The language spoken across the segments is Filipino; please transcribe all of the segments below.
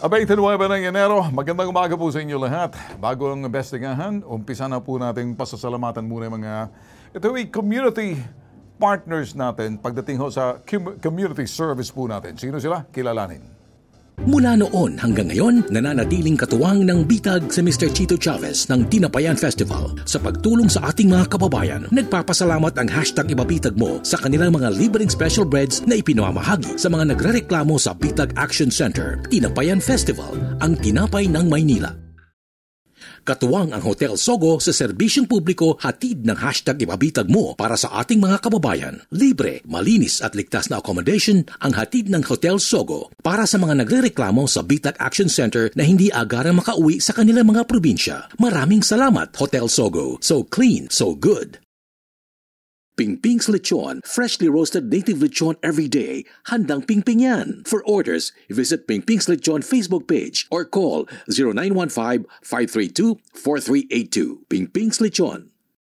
Abay, 29 ng Enero, magandang umaga po sa inyo lahat. Bago ang investigahan, umpisa na po natin pasasalamatan muna yung mga community partners natin pagdating ho sa community service po natin. Sino sila? Kilalanin. Mula noon hanggang ngayon, nananatiling katuwang ng bitag si Mr. Chito Chavez ng Tinapayan Festival sa pagtulong sa ating mga kababayan. Nagpapasalamat ang hashtag Ipabitag Mo sa kanilang mga libreng special breads na ipinamamahagi sa mga nagrereklamo sa Bitag Action Center. Tinapayan Festival, ang tinapay ng Maynila. Katuwang ang Hotel Sogo sa serbisyong publiko, hatid ng hashtag Ipabitag Mo para sa ating mga kababayan. Libre, malinis at ligtas na accommodation ang hatid ng Hotel Sogo para sa mga nagrereklamo sa Bitag Action Center na hindi agarang makauwi sa kanilang mga probinsya. Maraming salamat, Hotel Sogo. So clean, so good. Pingping's Lechon, freshly roasted native lechon every day. Handang pingping yan. For orders, visit Pingping's Lechon Facebook page or call 0915-532-4382. Pingping's Lechon.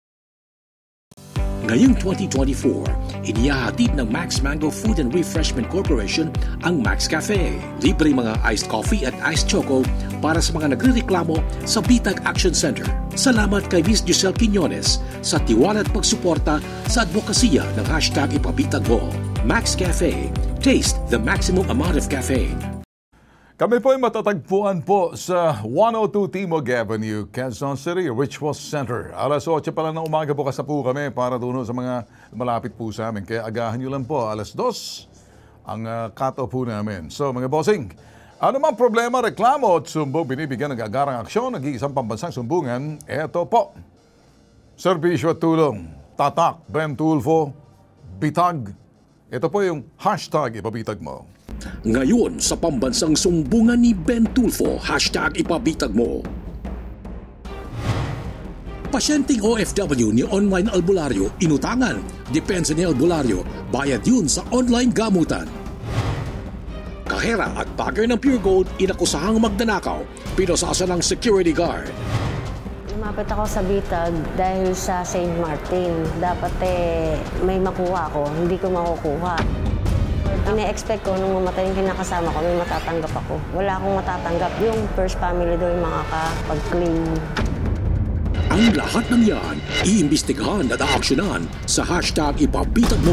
Ngayong 2024, inihahatid ng Max Mango Food and Refreshment Corporation ang Max Cafe. Libre mga iced coffee at iced choco para sa mga nagrereklamo sa Bitag Action Center. Salamat kay Miss Giselle Quiñones sa tiwala at pagsuporta sa advokasya ng hashtag Ipabitag Mo. Max Cafe. Taste the maximum amount of caffeine. Kami po ay matatagpuan po sa 102 Timog Avenue, Quezon City, Richwell Center. Alas 8 pa lang ng umaga po po kami para doon sa mga malapit po sa amin. Kaya agahan nyo lang po, alas 2 ang cut-off po namin. So mga bossing, ano mang problema, reklamo at sumbong, binibigyan ng agarang aksyon, nag-iisang pambansang sumbungan, eto po. Serbisyo at tulong, tatak, Ben Tulfo, bitag. Ito po yung hashtag Ipabitag Mo. Ngayon sa pambansang sumbungan ni Ben Tulfo, hashtag Ipabitag Mo. Pasyenteng OFW ni Online Albularyo, inutangan, depensa ni Albularyo, bayad yun sa online gamutan. Kahera at bagger ng Pure Gold, inakusahang magdanakaw, pinasasa ng security guard. Lumapit ako sa Bitag dahil sa St. Martin. Dapat may makuha ko, hindi ko makukuha. Ine-expect ko nung mamatay yung kinakasama ko, may matatanggap ako. Wala akong matatanggap. Yung first family daw yung makakapag-claim. Ang lahat ng yan, iimbestigahan at aaksyonan sa hashtag Ipabitag Mo.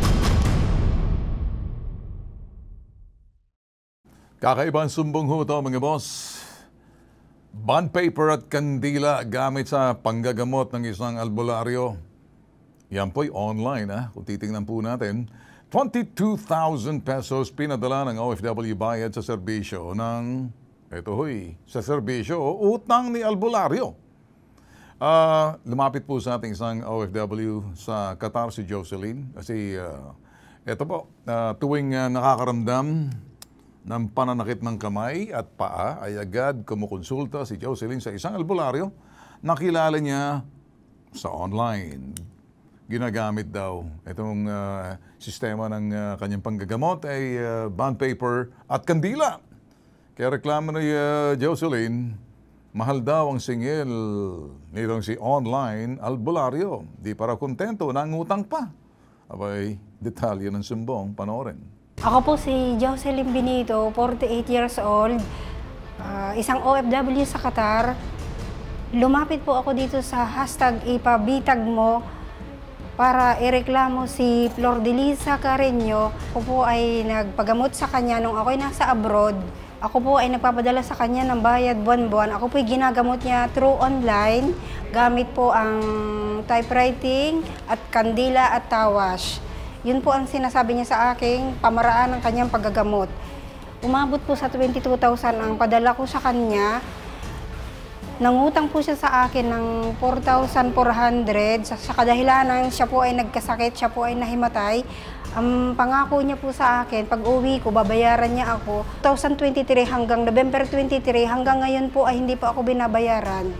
Kakaibang sumbong ho ito, mga boss. Bond paper at kandila gamit sa panggagamot ng isang albularyo. Yan po'y online, kung titingnan po natin. 22,000 pesos pinadala ng OFW bayad sa serbisyo ng, sa serbisyo utang ni albularyo. Lumapit po sa ating isang OFW sa Qatar, si Jocelyn. Kasi tuwing nakakaramdam ng pananakit ng kamay at paa, ay agad kumukonsulta si Jocelyn sa isang albularyo. Nakilala niya sa online. Ginagamit daw itong sistema ng kanyang panggagamot ay bond paper at kandila. Kaya reklamo ni Jocelyn, mahal daw ang singil nitong si online albularyo. Di para kontento, nangutang pa. Abay, detalye ng sumbong, panoorin. Ako po si Jocelyn Benito, 48 years old, isang OFW sa Qatar. Lumapit po ako dito sa hashtag Ipabitag Mo para ireklamo si Flor de Lisa Carreño. Ako po ay nagpagamot sa kanya nung ako'y nasa abroad. Ako po ay nagpapadala sa kanya ng bayad buwan-buwan. Ako po ay ginagamot niya through online, gamit po ang typewriting at kandila at tawash. Yun po ang sinasabi niya sa aking pamaraan ng kanyang paggagamot. Umabot po sa 22,000 ang padala ko sa kanya. Nangutang po siya sa akin ng 4,400 sa kadahilanan siya po ay nagkasakit, siya po ay nahimatay. Ang pangako niya po sa akin, pag uwi ko, babayaran niya ako. 2023 hanggang November 23, hanggang ngayon po ay hindi po ako binabayaran.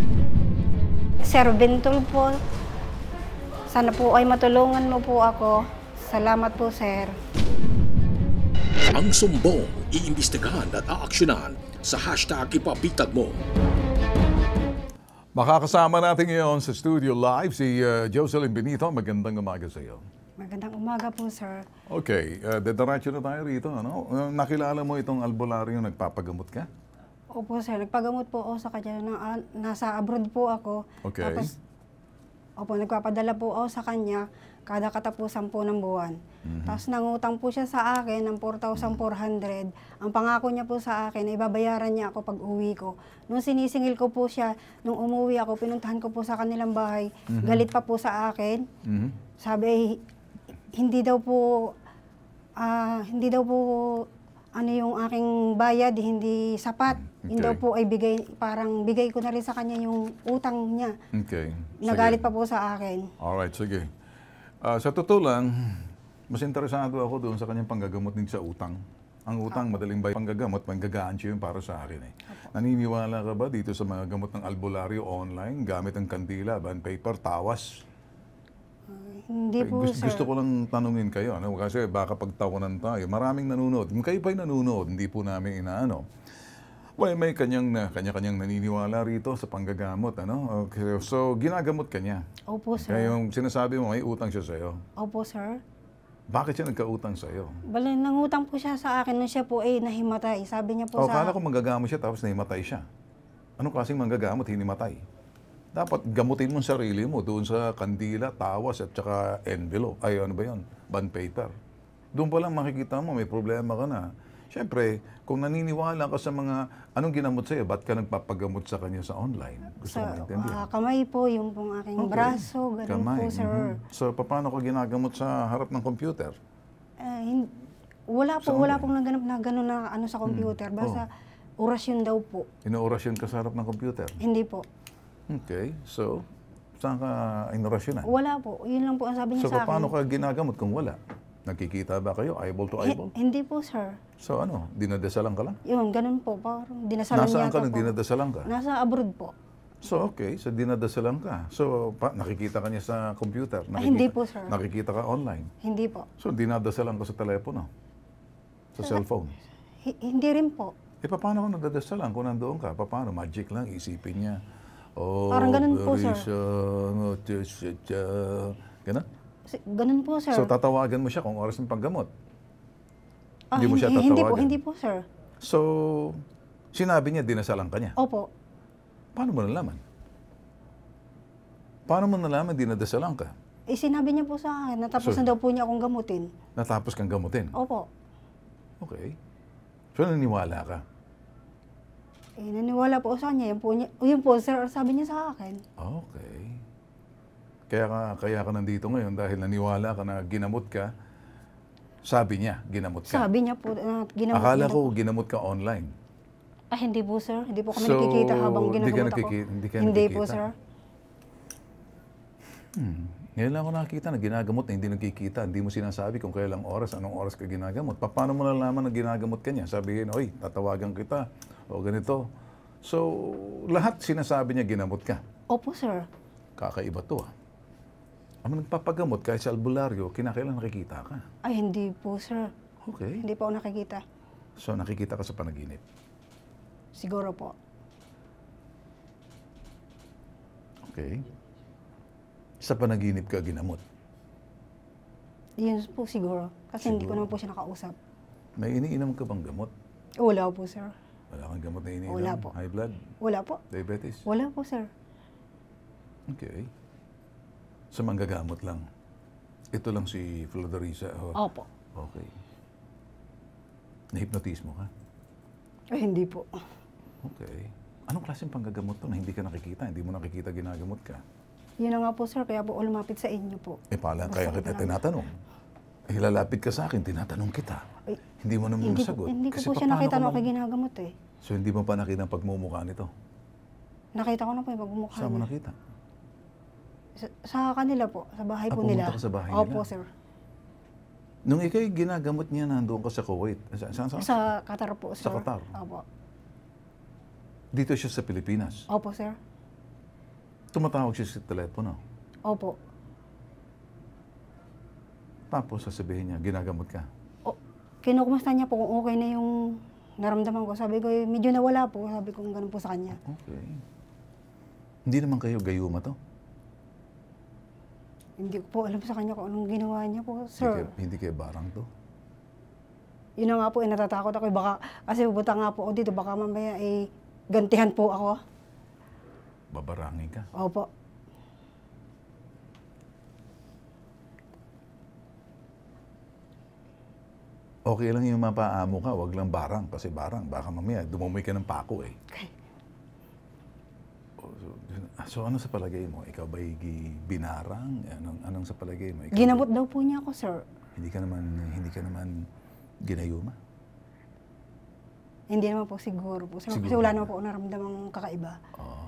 Sir Bentol po, sana po ay matulungan mo po ako. Salamat po, sir. Ang sumbong, iimbestigahan at aaksyonan sa hashtag Ipabitag Mo. Makakasama natin ngayon sa studio live si Jocelyn Benito. Magandang umaga sa iyo. Magandang umaga po, sir. Okay, dediretso na tayo rito. Ano? Nakilala mo itong albularyo, nagpapagamot ka? Opo, sir. Nagpagamot po ako sa kanya. Nasa abroad po ako. Okay. Tapos, nagpapadala po ako sa kanya kada katapusan po ng buwan. Tapos nangutang po siya sa akin ng 4,400. Ang pangako niya po sa akin, ibabayaran niya ako pag uwi ko. Nung sinisingil ko po siya, nung umuwi ako, pinuntahan ko po sa kanilang bahay. Galit pa po sa akin. Sabi, hindi daw po ano yung aking bayad, hindi sapat. Hindi daw po ay parang bigay ko na rin sa kanya yung utang niya. Okay. Nagalit pa po sa akin. Alright, sige. Sa totoo lang, mas interesado ako doon sa kanyang panggagamot din sa utang. Ang utang, madaling ba panggagamot, manggagaan siya yun para sa akin eh. Naniniwala ka ba dito sa mga gamot ng albularyo online, gamit ang kandila, bond paper, tawas? Hindi po, sir. Gusto ko lang tanungin kayo, ano? Kasi baka pagtawanan tayo. Maraming nanonood. Kung kayo pa'y nanonood, hindi po namin inaano. Well, may kanya-kanyang naniniwala rito sa panggagamot, ano? Okay, so, ginagamot ka niya. Opo, sir. Kaya yung sinasabi mo, may utang siya sa'yo. Opo, sir. Bakit siya nagkautang sa'yo? Bale, nangutang po siya sa akin nung siya po nahimatay. Sabi niya po Kala ko manggagamot siya tapos nahimatay siya. Anong klaseng manggagamot, hinimatay? Dapat gamutin mo ang sarili mo doon sa kandila, tawas at saka envelope. Ay, ano ba yun? Bond paper. Doon pa lang makikita mo, may problema ka na. Siyempre, kung naniniwala ka sa mga anong ginamot sa'yo, ba't ka nagpapagamot sa kanya sa online? Gusto ko maintindihan. Kamay po, yung pong aking braso, ganun Kamay. po, sir. So, paano ko ginagamot sa harap ng computer? Wala pong naganap na gano'n na ano sa computer. Basta orasyon daw po. Inuorasyon ka sa harap ng computer? Hindi po. Okay. So, saan ka inorasyonan? Wala po. Yun lang po ang sabi niya So, sa akin. paano ka ginagamot kung wala? Nagkikita ba kayo? Eyeball to eyeball? Hindi po, sir. So, ano? Dinadasalan ka lang? Yun, ganun po. Parang dinasalan Nasaan ka yata nang po. dinadasalan ka? Nasa abroad po. So, okay. So, dinadasalan ka. So, nakikita ka niya sa computer? Hindi po, sir. Nakikita ka online? Hindi po. So, dinadasalan ka sa telepono? Sa cellphone? Hindi rin po. Paano ka nadadasalan kung nandoon ka? Paano? Magic lang, isipin niya. Oh, Parang ganun po, sir. Ganun? Ganun po, sir. So, tatawagan mo siya kung oras ng paggamot? Hindi mo siya tatawagan? Hindi po, sir. So, sinabi niya, dinasalan ka niya? Opo. Paano mo nalaman? Paano mo nalaman dinadasalan ka? Sinabi niya po sa akin, natapos So, na daw po niya akong gamutin. Natapos kang gamutin? Opo. Okay. So, naniniwala ka? Naniwala po sa kanya. Yun po, sir, sabi niya sa akin. Okay. Kaya ka nandito ngayon dahil naniwala ka na ginamot ka. Sabi niya, ginamot ka. Sabi niya po, ginamot Akala niya ko ginamot ka online. hindi po, sir. Hindi po kami So, nakikita habang hindi ka ginagamot ako. hindi ka Hindi po, nakikita? sir. Ngayon lang ako nakakita na ginagamot na hindi nagkikita. Hindi mo sinasabi kung kailang oras, anong oras ka ginagamot. Paano mo nalaman na ginagamot ka niya? Sabihin, oy, tatawagan kita. O ganito. So, lahat sinasabi niya ginamot ka. Opo, sir. Kakaiba to ah. Ang nagpapagamot kahit sa albularyo, kinakailan nakikita ka. Hindi po, sir. Okay. Hindi po ako nakikita. So, nakikita ka sa panaginip. Siguro po. Okay. Sa panaginip ka ginamot. Yun po siguro. Kasi hindi ko naman po siya nakausap. May iniinom ka bang gamot? Wala po, sir. Wala kang gamot na iniinom? Wala po. High blood? Wala po. Diabetes? Wala po, sir. Okay. Sa manggagamot lang. Ito lang si Florida. Opo. Okay. Nahipnotismo ka? Hindi po. Okay. Anong klaseng panggagamot to na hindi ka nakikita? Hindi mo nakikita ginagamot ka? Yun na nga po, sir. Kaya po lumapit sa inyo po. Kaya kita tinatanong. Lalapit ka sa akin, tinatanong kita. Hindi mo naman nasagot. Hindi ko Kasi po siya paano nakita ko nung lang- aking ginagamot eh. So hindi mo pa nakita ang pagmumukha nito? Nakita ko na po yung pagmumukha Saan mo niya. nakita? Sa kanila po. Sa bahay po pumunta nila. ka sa bahay Opo, nila? sir. Nung ikay ginagamot niya, nandoon ka sa Kuwait. Saan? Sa Qatar po, sir. Sa Qatar? Opo. Dito siya sa Pilipinas. Opo, sir. Tumatawag siya sa telepono. Opo. Tapos sasabihin niya, ginagamot ka. Kinukumusta niya po kung okay na yung naramdaman ko. Sabi ko, medyo nawala po. Sabi ko, ganun po sa kanya. Okay. Hindi naman kayo gayuma to? Hindi ko po alam sa kanya kung anong ginawa niya po, sir. Hindi kayo barang to? Yun na nga po, natatakot ako. Baka, kasi pupunta nga po ako dito, baka mamaya gantihan po ako. Babarangin ka? Opo. Okay lang yung mapaamo ka, wag lang barang. Kasi barang, baka mamaya dumumay ka ng pako eh. Okay. So ano sa palagay mo? Ikaw ba'y binarang? Anong sa palagay mo? Ikaw Ginamot daw po niya ako, sir. Hindi ka naman ginayuma? Hindi naman po siguro po, sir. Kasi Siguro. wala naman po ako naramdamang kakaiba.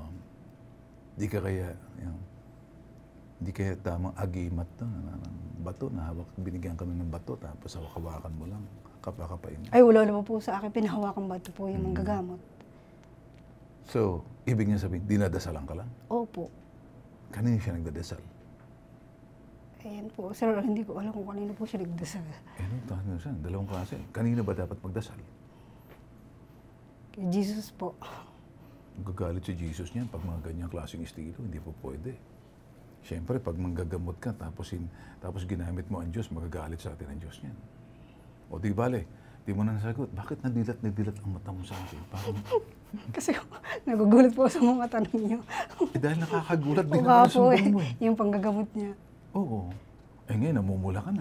Di kaya tamang agimat to, ng bato, na hawak, binigyan ka ng bato, tapos hawak-hawakan mo lang, kapakapain. Ay, wala naman po sa akin. Pinahawakan ba ito po yung manggagamot? So, ibig niya sabihin, dinadasalan ka lang? Opo. Kanino siya nagdadasal? Ayan po, sir. Hindi ko alam kung kanino po siya nagdasal. Ano siya? Dalawang klase. Kanino ba dapat magdasal? Kay Jesus po. Gagalit si Jesus niyan pag mga ganyang klaseng estilo. Hindi po pwede. Siyempre, pag manggagamot ka, tapos ginamit mo ang Diyos, magagalit sa atin ang Diyos niyan. O di bale, di mo na nasagot, bakit nadilat ang mata mo sa akin? Parang, Kasi nagugulat po sa mga tanong niyo. dahil nakakagulat din Oo naman nga ang po sumbong mo. yung panggagamot niya. Oo. Ngayon, namumula ka na.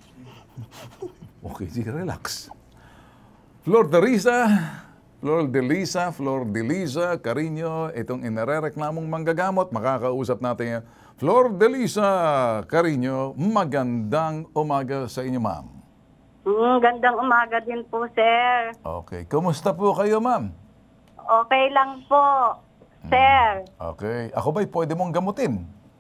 Okay, sige, relax. Flor de Lisa Carino, itong inarereklamong manggagamot, makakausap natin yan. Flor de Lisa Carino, magandang umaga sa inyo, ma'am. Gandang umaga din po, sir. Okay, kumusta po kayo, ma'am? Okay lang po, sir. Okay, ako ba'y pwede mong gamutin?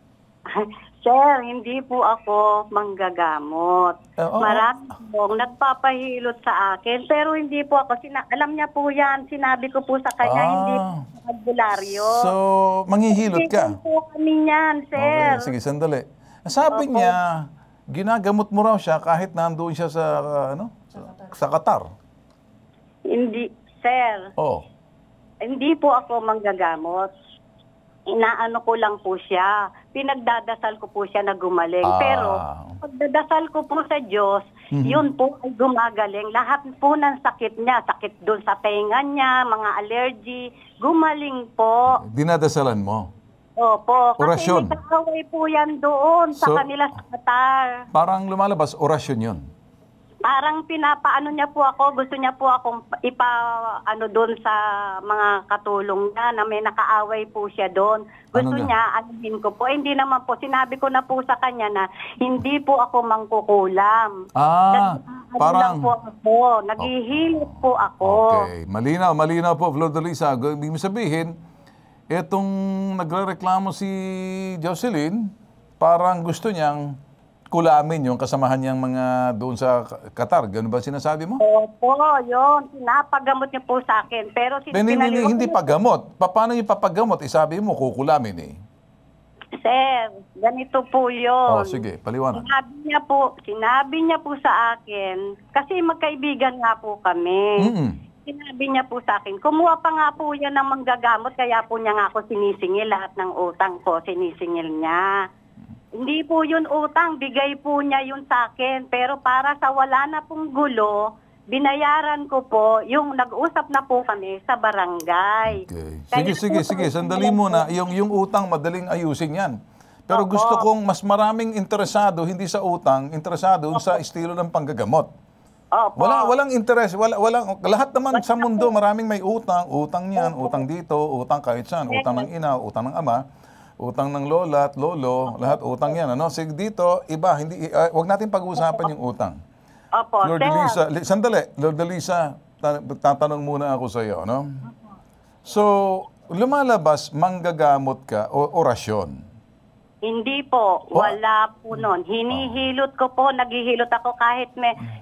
Sir, hindi po ako manggagamot. Oo. Marami pong nagpapahilot sa akin, pero hindi po ako. Alam niya po yan, sinabi ko po sa kanya, hindi po ako albularyo. So, manghihilot ka? Hindi po kami niyan, sir. Okay, sige, sandali. Sabi niya, ginagamot mo raw siya kahit nandoon siya sa Qatar. Hindi, sir. Oh. Hindi po ako manggagamot. Inaano ko lang po siya. Pinagdadasal ko po siya na gumaling. Pero pagdadasal ko po sa Diyos, yun po ay gumagaling. Lahat po ng sakit niya, sakit doon sa tenga niya, mga allergy, gumaling po. Dinadasalan mo? Opo. Kasi Orasyon. may kaaway po yan doon sa So, kanila sa Qatar. Parang lumalabas, orasyon yun. Parang pinapaano niya po ako, gusto niya po akong doon sa mga katulong niya na may nakaaway po siya doon. Gusto Ano na? niya, anuhin ko po. Hindi naman po, sinabi ko na po sa kanya na hindi po ako mangkukulam. Parang... Lang po ako, naghihilot po ako. Okay, malinaw po, Flor de Lisa. Ibig sabihin, etong nagrereklamo si Jocelyn, parang gusto niyang kulamin yung kasamahan niyang mga doon sa Qatar. Ganun ba sinasabi mo? Opo, yun. Pinapagamot niya po sa akin. Pero Hindi pagamot. Paano yung papagamot? Isabi mo, kukulamin eh. Sir, ganito po yun. Sige, paliwanag. Sinabi niya po sa akin, kasi magkaibigan nga po kami. Sinabi niya po sa akin, kumuha pa nga po yan ng manggagamot, kaya po niya nga ako sinisingil, lahat ng utang ko, sinisingil niya. Hindi po yun utang, bigay po niya yun sa akin. Pero para sa wala na pong gulo, binayaran ko po, yung nag-usap na po kami sa barangay. Okay. Sige, sandali muna. Yung utang, madaling ayusin yan. Pero gusto kong mas maraming interesado, hindi sa utang, interesado sa estilo ng panggagamot. Opo. Walang interes, lahat naman sa mundo, maraming may utang niyan, utang dito, utang kahit saan, utang ng ina, utang ng ama, utang ng lola at lolo, lahat utang yan. Sige dito, iba, wag natin pag-uusapan yung utang. Opo, Lord de Lisa, sandali, Lord de Lisa, tatanong muna ako sa iyo, no? So, lumalabas, manggagamot ka o orasyon? Hindi po, wala po nun. Hinihilot ko po, naghihilot ako kahit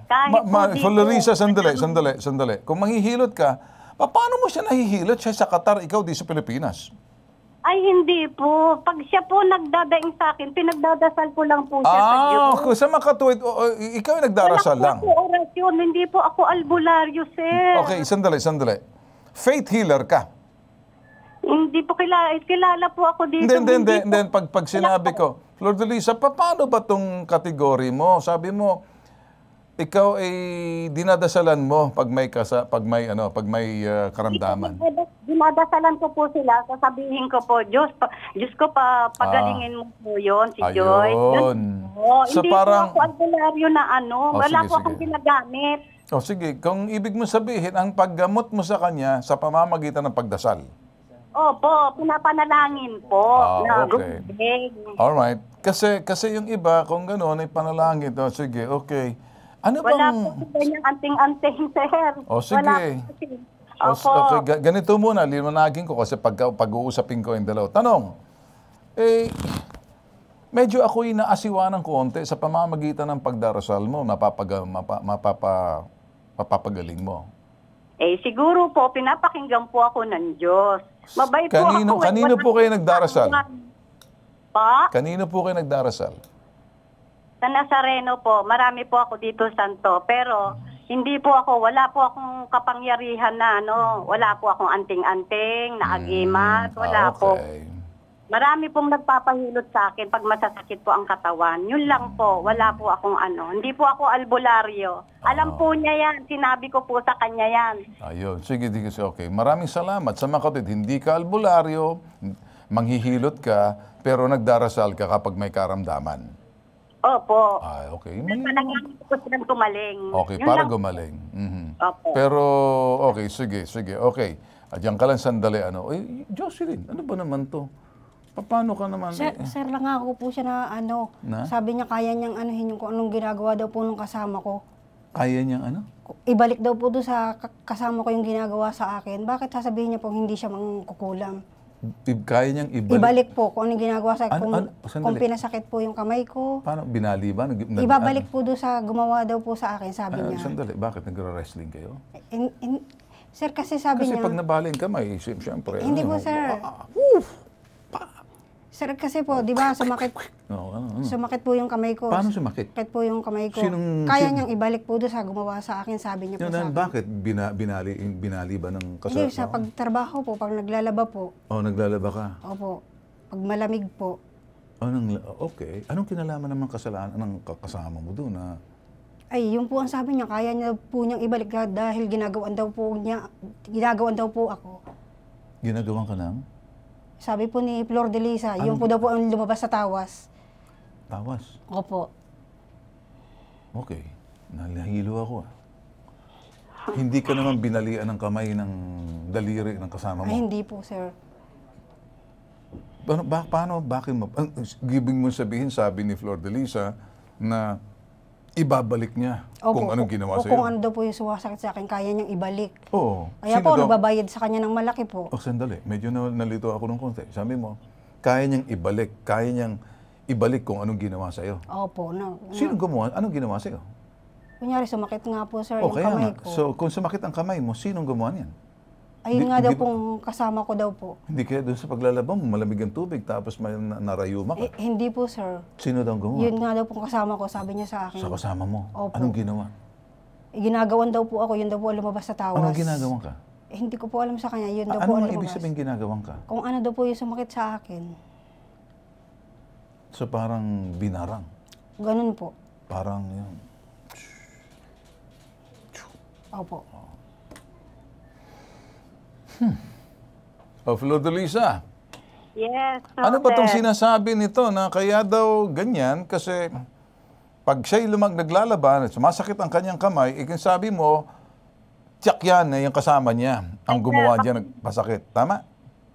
Lord de Lisa, sandali. Kung manghihilot ka, paano mo siya nahihilot? Siya sa Qatar, ikaw di sa Pilipinas. Ay, hindi po. Pag siya po nagdadaing sa akin, pinagdadasal ko lang po siya sa Diyos. Sa makatuwid, ikaw yung nagdarasal lang. Wala po orasyon, hindi po ako albularyo, sir. Okay, sandali. Faith healer ka. Hindi po kilala po ako dito. Hindi. Pag sinabi ko, Flor de Lisa, paano ba tong kategory mo? Sabi mo, ikaw ay dinadasalan mo pag may karamdaman. Dinadasalan ko po sila, sasabihin ko po, Diyos ko pagalingin mo po yun, si Joy. Ayun. So Hindi parang- po ako albularyo na wala sige, po akong sige. ginagamit. O sige, kung ibig mo sabihin, ang paggamot mo sa kanya sa pamamagitan ng pagdasal. Opo, pinapanalangin po. Na Okay. gumigay. Alright. Kasi yung iba, kung gano'n, ay panalangin. O sige, okay. Ano Wala bang... po si ganyang anting-anting, sir. O sige. Wala po kasi. Opo. Okay, ganito muna, liwanagin ko kasi pag-uusapin ko yung dalawa. Tanong, medyo ako'y naasiwa ng konti sa pamamagitan ng pagdarasal mo, mapapagaling mo. Siguro po, pinapakinggan po ako ng Diyos. Mabait po ako. Kanino po kayo nagdarasal? Pa? Kanino po kayo nagdarasal? Sa Nazareno po, marami po ako dito, Santo. Pero hindi po ako, wala po akong kapangyarihan na wala po akong anting-anting, na agimat, wala po. Okay. Marami pong nagpapahilot sa akin pag masasakit po ang katawan. Yun lang po, wala po akong Hindi po ako albularyo. Alam po niya yan, sinabi ko po sa kanya yan. Ayun, sige, okay. Maraming salamat sa mga kapatid. Hindi ka albularyo, manghihilot ka, pero nagdarasal ka kapag may karamdaman. Opo. Okay. Panalangin ko silang tumaling. Okay, Yun para lang. gumaling. Mhm. Opo. Pero, okay, sige, okay. Diyan ka lang sandali, Jocelyn, ano ba naman to? Paano ka naman? Sir, nangako po siya na Na? sabi niya kaya niyang anuhin yung kung anong ginagawa daw po nung kasama ko. Kaya niyang ano? Ibalik daw po doon sa kasama ko yung ginagawa sa akin. Bakit sasabihin niya po hindi siya mangkukulam? Kaya niyang ibalik? Ibalik po kung anong ginagawa sa akin. Sandali. Kung pinasakit po yung kamay ko. Paano? Binali ba? Ibabalik po doon sa gumawa daw po sa akin, sabi niya. Sandali, bakit nagre-wrestling kayo? Sir, kasi sabi Kasi niya... pag nabaling kamay, siyempre. Hindi po, sir. Sir, kasi po, di ba, sumakit po yung kamay ko. Paano sumakit? Sumakit po yung kamay ko. Sinong- Kaya niyang ibalik po doon sa gumawa sa akin, sabi niya po sa akin. Bakit? Binali ba ng Hindi, sa pagtrabaho po, pag naglalaba po. Naglalaba ka? Opo. Pag malamig po. Okay. Anong kinalaman naman kasalanan ng kasama mo doon? Ay, yun po ang sabi niya, kaya niya po niyang ibalik dahil ginagawan daw po ako. Ginagawan ka ng? Sabi po ni Flor de Lisa, yung po daw po ang lumabas sa tawas. Tawas? Opo. Okay. Nahilo ako Hindi ka naman binalian ng kamay ng daliri ng kasama mo? Ay, hindi po, sir. Bakit mo? Gibing mo sabihin, sabi ni Flor de Lisa, na ibabalik niya kung anong ginawa sa'yo. Kung ano daw po yung sumasakit sa akin, kaya niyang ibalik. Oo. Kaya po, nagbabayad sa kanya ng malaki po. Sandali. Medyo nalito ako ng konti. Sabi mo, kaya niyang ibalik kung anong ginawa sa'yo. Opo. Sino gumawa? Anong ginawa sa'yo? Kunyari, sumakit nga po, sir, yung Kaya kamay nga. ko. So, kung sumakit ang kamay mo, sinong gumawa niyan? Ayun nga daw pong kasama ko daw po. Hindi kaya doon sa paglalaba mo, malamig ang tubig, tapos may narayuma ka. Hindi po, sir. Sino daw gumawa? Yun nga daw pong kasama ko, sabi niya sa akin. Sa kasama mo? Opo. Anong ginawa? Ginagawan daw po ako, yun daw po ang lumabas sa tawas. Anong ginagawan ka? Hindi ko po alam sa kanya, yun daw po Ano ang ibig lumabas. sabihin ginagawan ka? Kung ano daw po yung sumakit sa akin. So parang binarang. Ganun po. Parang yun. Opo. Flor de Lisa, Yes. ano ba itong sir. sinasabi nito na kaya daw ganyan? Kasi pag siya'y naglalaban at sumasakit ang kanyang kamay, sabi mo, tiyak yan na yung kasama niya ang gumawa diyan nagpasakit. Tama?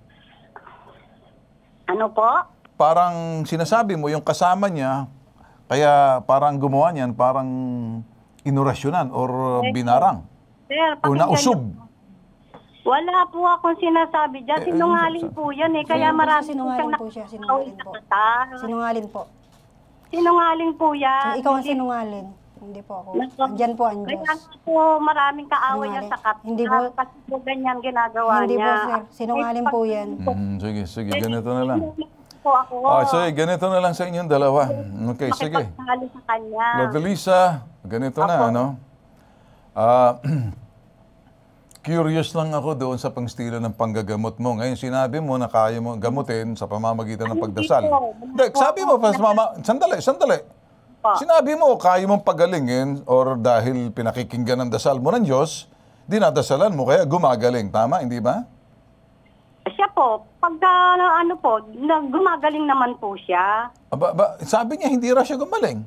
Ano po? Parang sinasabi mo yung kasama niya, kaya parang gumawa niyan, parang inurasyonan or binarang Sir, o pakinggan nausog. niyo. Wala po akong sinasabi dyan. Sinungaling po yan eh. Kaya marami Sinungaling po siya, sinungaling po. Sinungaling po. Sinungaling po yan. Ikaw ang sinungaling. Hindi po ako. Andyan po ang Kaya Diyos. po maraming kaaway yan sa kapwa. Hindi po. Kasi po ganyan ginagawa Hindi po, niya. sir. Sinungaling po yan. Sige, ganito na lang. Po ako. Sige, ganito na lang sa inyong dalawa. Okay, sige. Makipagtalo sa kanya. Lord Elisa, ganito na, ano? Curious lang ako doon sa pangstilo ng panggagamot mo. Ngayon, sinabi mo na kaya mo gamutin sa pamamagitan ng pagdasal. Hindi, sabi mo, sandali. Sinabi mo, kaya mong pagalingin or dahil pinakikinggan ng dasal mo ng Diyos, dinadasalan mo, kaya gumagaling. Tama, hindi ba? Siya po, pagka gumagaling naman po siya. Sabi niya, hindi raw siya gumaling.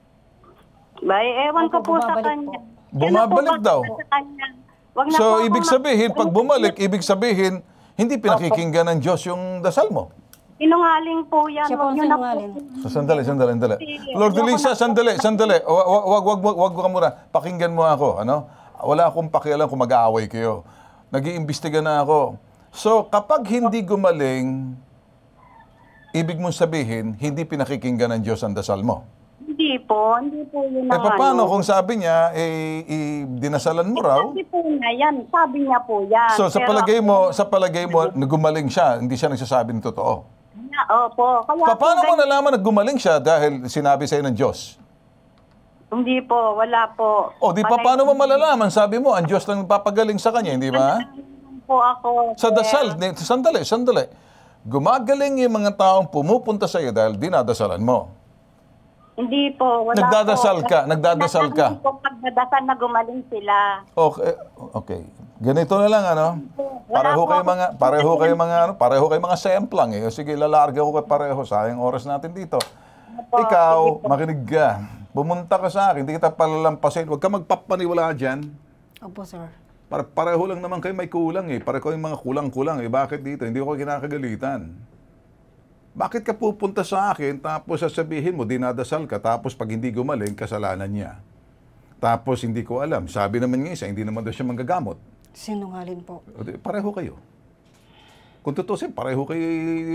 Ewan ko po sa Bumabalik kanya. po. Bumabalik daw. Sa kanya. Wag na po So, akong ibig sabihin, pag bumalik, ibig sabihin, hindi pinakikinggan ng Diyos yung dasal mo. Sinungaling po yan. Siya po Wag ang niyo na sinungaling. So, sandali. Lord Elisa, sandali. Wag ka muna. Pakinggan mo ako, ano? Wala akong pakialam kung mag-aaway kayo. Nag-iimbestiga na ako. So, kapag hindi gumaling, ibig mong sabihin, hindi pinakikinggan ng Diyos ang dasal mo. Hindi po yun ang Paano kung sabi niya, dinasalan mo raw? Sabi po niya yan. Sabi niya po yan. So, sa palagay mo, gumaling siya, hindi siya nagsasabi ng totoo. Opo. Kaya Paano po, mo nalaman na gumaling siya dahil sinabi sa'yo ng Diyos? Hindi po, wala po. O, di pa paano mo malalaman? Sabi mo, ang Diyos lang papagaling sa kanya, hindi ba? Po ako. Sa dasal, sandali. Gumagaling yung mga taong pumupunta sa iyo dahil dinadasalan mo. Hindi po, wala Nagdadasal po. ka. Nagdadasal po pagdadasal na gumaling sila. Okay. Ganito na lang, ano? Pareho kayo mga semplang eh. Sige, lalarga ko pareho. Sayang oras natin dito. Ikaw, makinig ka. Pumunta ka sa akin, hindi kita palalampasin. Huwag ka magpapaniwala dyan. Opo, sir. Pareho lang naman kayo may kulang eh. Pareho yung mga kulang-kulang eh. Bakit dito? Hindi ko kinakagalitan. Bakit ka pupunta sa akin tapos sasabihin mo, dinadasal ka, tapos pag hindi gumaling, kasalanan niya. Tapos hindi ko alam. Sabi naman ng isa, hindi naman daw siya manggagamot. Sinungaling po. Pareho kayo. Kung tutusin, pareho kayo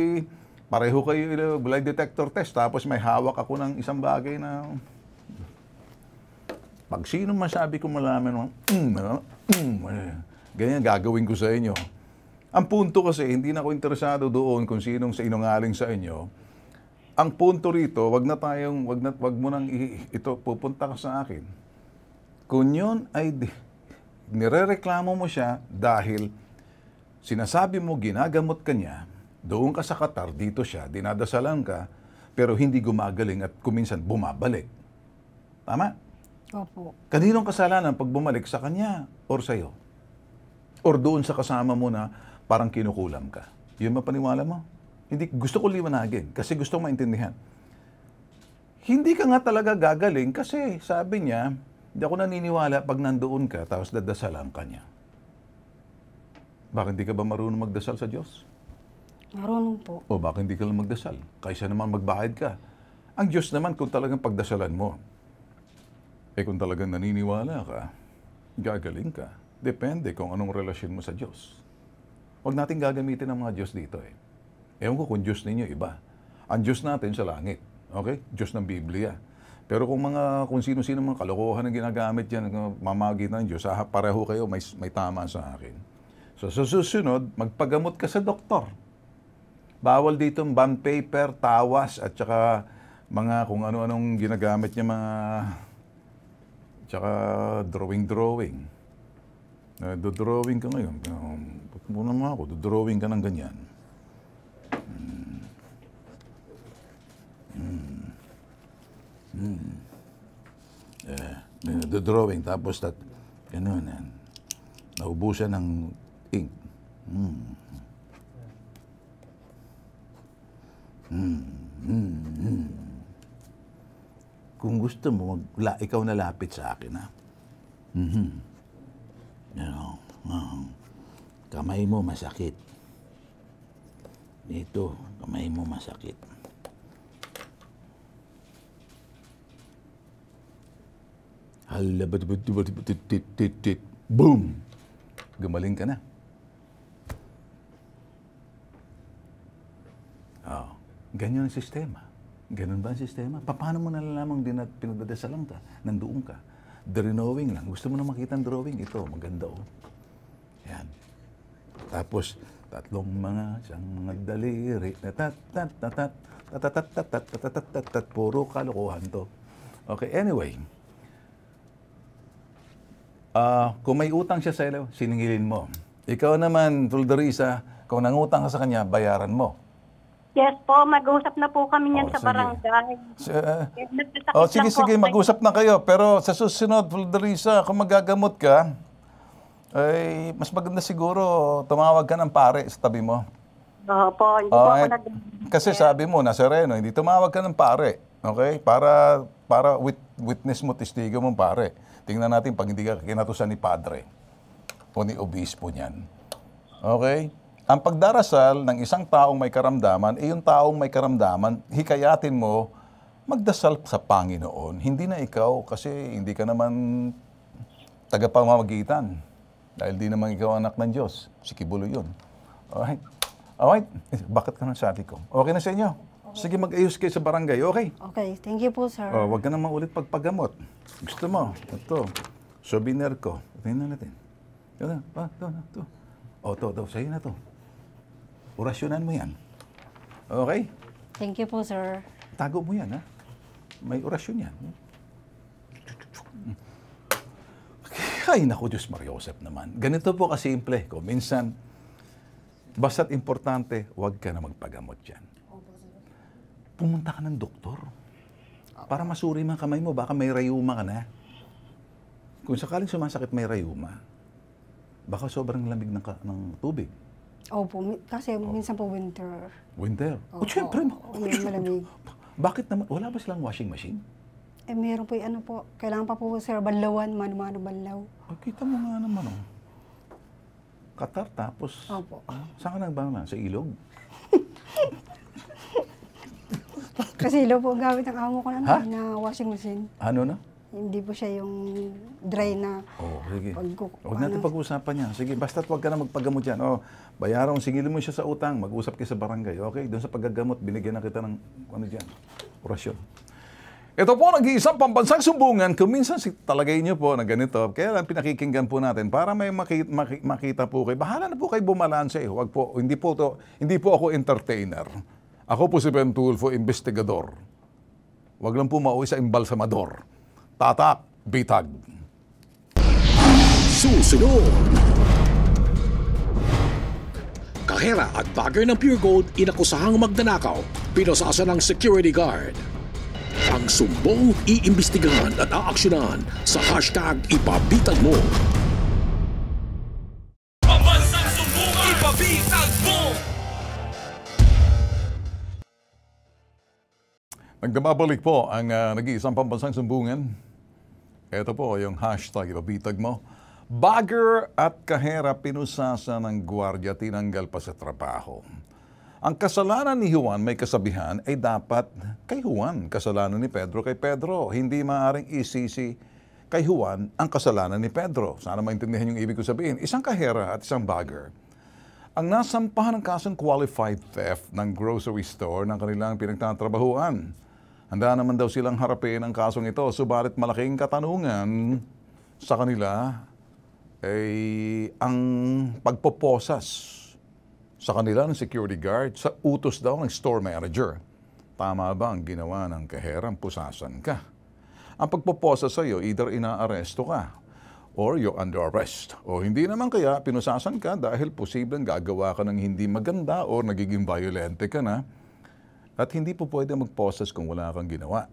lie detector test, tapos may hawak ako ng isang bagay na pag sino masabi ko malaman ganyan gagawin ko sa inyo. Ang punto kasi, hindi na ako interesado doon kung sinong sa inungaling sa inyo. Ang punto rito, wag mo nang ito, pupunta ka sa akin. Kung yun ay nirereklamo mo siya dahil sinasabi mo ginagamot ka niya, doon ka sa Qatar, dito siya, dinadasalan ka, pero hindi gumagaling at kuminsan bumabalik. Tama? Opo. Kaninong kasalanan pag bumalik, sa kanya or sa'yo? Or doon sa kasama mo na parang kinukulam ka? Yun mapaniwala mo? Hindi, gusto ko liwanagin kasi gusto ko maintindihan. Hindi ka nga talaga gagaling kasi sabi niya, hindi ako naniniwala pag nandoon ka tapos dadasalan ka niya. Bakit hindi ka ba marunong magdasal sa Diyos? Marunong po. O bakit hindi ka lang magdasal? Kaysa naman magbayad ka. Ang Diyos naman kung talagang pagdasalan mo, kung talagang naniniwala ka, gagaling ka. Depende kung anong relasyon mo sa Diyos. Huwag natin gagamitin ang mga Diyos dito eh. Ewan ko kung Diyos ninyo iba. Ang Diyos natin sa langit. Okay? Diyos ng Biblia. Pero kung sino-sino mga kalokohan ang ginagamit yan, mamagitan ng Diyos, pareho kayo, may tama sa akin. So sa susunod, magpagamot ka sa doktor. Bawal dito bond paper, tawas, at saka mga kung ano-anong ginagamit niya mga tsaka drawing. Do-drawing ka ngayon. Muna mo ako, do-drawing ka ng ganyan. Do-drawing, tapos gano'n yan. Naubusan ng ink. Kung gusto mo, ikaw na lapit sa akin, ha? Kamay mo masakit. Dito, kamay mo masakit. Boom! Gumaling ka na. Ganyan ang sistema. Ganun ba ang sistema? Paano mo nalalamang pinagdadasalan ka? Nandoon ka. Drawing lang. Gusto mo na makita ang drawing? Ito, maganda oh. Yan. Tapos, tatlong isang mga daliri. Puro kalokohan to. Okay, anyway. Kung may utang siya sa iyo, siningilin mo. Ikaw naman, Tuldarisa, kung nangutang ka sa kanya, bayaran mo. Yes po, mag-usap na po kami niyan sa Sige. barangay. Oh, sige, mag-usap na kayo. Pero sa susunod, Tuldarisa, kung magagamot ka, ay mas maganda siguro tumawag ka ng pare sa tabi mo. Opo, hindi po ako Kasi sabi mo, nasa Reno, hindi tumawag ka ng pare. Okay? Para witness mo, testigo mong pare. Tingnan natin pag hindi ka kinatusan ni padre o ni obispo niyan. Okay? Ang pagdarasal ng isang taong may karamdaman, yung taong may karamdaman, hikayatin mo, magdasal sa Panginoon. Hindi na ikaw kasi hindi ka naman tagapamamagitan. Dahil di naman ikaw anak ng Diyos. Si Kibulo yun. Alright? Alright? Bakit ka sabi ko? Okay na sa inyo? Sige, mag-ayos kayo sa barangay. Okay? Okay, thank you po, sir. Huwag ka naman ulit pagpagamot. Gusto mo? Ito. Souvenir ko. Tingnan natin. Ito. Ito. Sa'yo na to. Orasyonan mo yan. Okay? Thank you po, sir. Tago mo yan, ha? May orasyon yan. Ay, naku, Diyos Mariosep naman. Ganito po kasimple. Kung minsan, basta't importante, huwag ka na magpagamot yan. Pumunta ka ng doktor. Para masuri man kamay mo, baka may rayuma ka na. Kung sakaling sumasakit may rayuma, baka sobrang lamig ng tubig. Opo, kasi minsan po winter. Winter? Opo, Siyempre. malamig. Bakit naman? Wala ba silang washing machine? Meron po yung kailangan pa po, sir, banlawan, mano-mano banlaw. Kita mo nga naman, Qatar, tapos... Opo. Saan ka nagbangan? Sa ilog? Kasi ilo po gamit ang amo ko Ha? na washing machine. Ano na? Hindi po siya yung dry na Sige. pagkukuha. Huwag natin pag-usapan yan. Sige, basta't huwag ka na magpagamot yan. Bayaran, singilin mo siya sa utang. Mag-usap kayo sa barangay. Okay? Doon sa paggagamot, binigyan na kita ng, orasyon. Ito po, nag-iisang pambansang sumbungan. Kung minsan talagay niyo po na ganito, kaya lang pinakikinggan po natin para may makita po kayo. Bahala na po kayo bumalanse. Huwag po, hindi po ako entertainer. Ako po si Ben Tulfo, investigador. Huwag lang po mauwi sa imbalsamador. Tatak, bitag. Susunod. Kahera at bagger ng Pure Gold inakusahang magnanakaw, pinasasa ng security guard. Ang sumbong iimbestigahan at aaksyonan sa hashtag ipabitag mo. Pambansang sumbungan, ipabitag mo! Nagdamabalik po ang nag-iisang pambansang sumbungan. Ito po yung hashtag ipabitag mo. Bagger at kahera pinusasa ng gwardiya tinanggal pa sa trabaho. Ang kasalanan ni Juan may kasabihan ay dapat kay Juan. Kasalanan ni Pedro kay Pedro. Hindi maaaring isisi kay Juan ang kasalanan ni Pedro. Sana maintindihan yung ibig ko sabihin. Isang kahera at isang bagger ang nasampahan ng kasong qualified theft ng grocery store ng kanilang pinagtatrabahuan. Handa naman daw silang harapin ang kasong ito, subalit malaking katanungan sa kanila ay ang pagpoposas sa kanila ng security guard sa utos daw ng store manager. Tama ba ang ginawa ng kaherang pusasan ka? Ang pagpoposas sa iyo, either inaaresto ka or you're under arrest. O hindi naman kaya pinusasan ka dahil posibleng gagawa ka ng hindi maganda or nagiging violente ka na. At hindi po pwede magposas kung wala kang ginawa.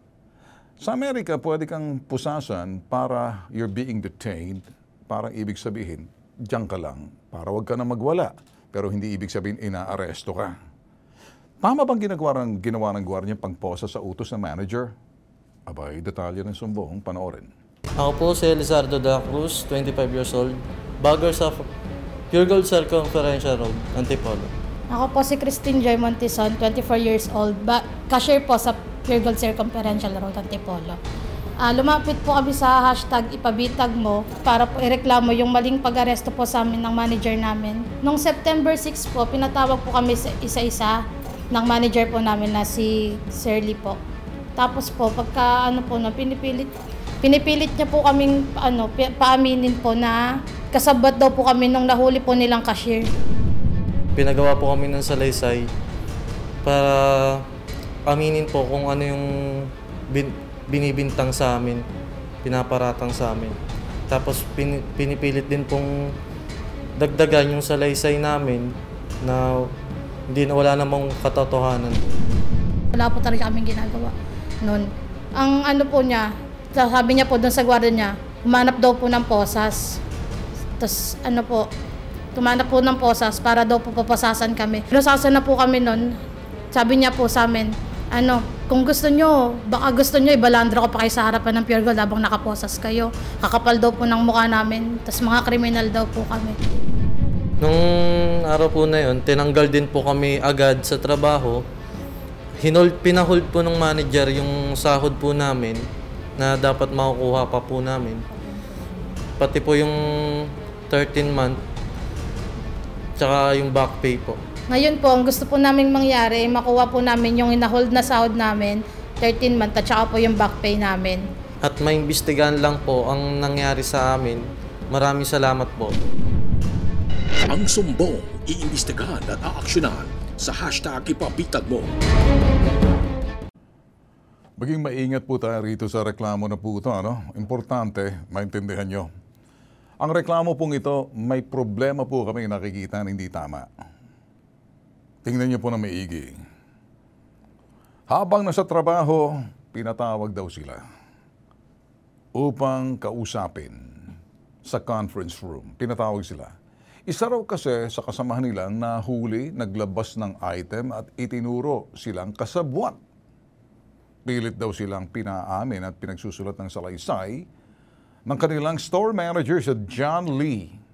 Sa Amerika, pwede kang pusasan para you're being detained. Parang ibig sabihin, diyan ka lang para wag ka na magwala. Pero hindi ibig sabihin, inaaresto ka. Tama bang ginawa ng gwardiya pangposa sa utos ng manager? Abay, detalye ng sumbong, panoorin. Ako po si Elizardo de la Cruz, 25 years old, bagger sa Pure Gold Circumferential Road, Antipolo. Ako po si Christine Joy Montison, 24 years old, cashier po sa Pure Gold Circumferential Road, Antipolo. Lumapit po kami sa hashtag ipabitag mo para po ireklamo yung maling pag-aresto po sa amin ng manager namin. Noong September 6 po, pinatawag po kami isa-isa ng manager po namin na si Sirly po. Tapos po, pagka pinipilit niya po kaming paaminin po na kasabat daw po kami nung nahuli po nilang cashier. Pinagawa po kami ng salaysay para aminin po kung ano yung binibintang sa amin, pinaparatang sa amin. Tapos pinipilit din pong dagdagan yung salaysay namin na wala namang katotohanan. Wala po talaga kaming ginagawa noon. Ang ano po niya, sabi niya po doon sa gwardiya niya, humanap daw po ng posas. Tapos ano po, humanap po ng posas para daw po papasasan kami. Pinasasan na po kami noon. Sabi niya po sa amin, kung gusto nyo, baka gusto nyo, ibalandra ko pa kayo sa harapan ng Pure Gold habang nakaposas kayo. Kakapal daw po ng mukha namin, tas mga kriminal daw po kami. Nung araw po na yun, tinanggal din po kami agad sa trabaho. Pinahold po ng manager yung sahod po namin na dapat makukuha pa po namin. Pati po yung 13-month, tsaka yung back pay po. Ngayon po, ang gusto po namin mangyari, makuha po namin yung inahold na sahod namin, 13 month, at saka po yung back pay namin. At may imbestigahan lang po ang nangyari sa amin. Maraming salamat po. Ang sumbong, iimbestigahan at aaksyonan sa hashtag ipabitag mo. Maging maingat po tayo rito sa reklamo na po ito. Importante, maintindihan nyo. Ang reklamo pong ito, may problema po kami nakikita na hindi tama. Tingnan niyo po na maigi. Habang nasa trabaho, pinatawag daw sila upang kausapin sa conference room. Pinatawag sila. Isa raw kasi sa kasamahan nilang nahuli, naglabas ng item at itinuro silang kasabwat. Pilit daw silang pinaamin at pinagsusulat ng salaysay ng kanilang store manager sa John Lee.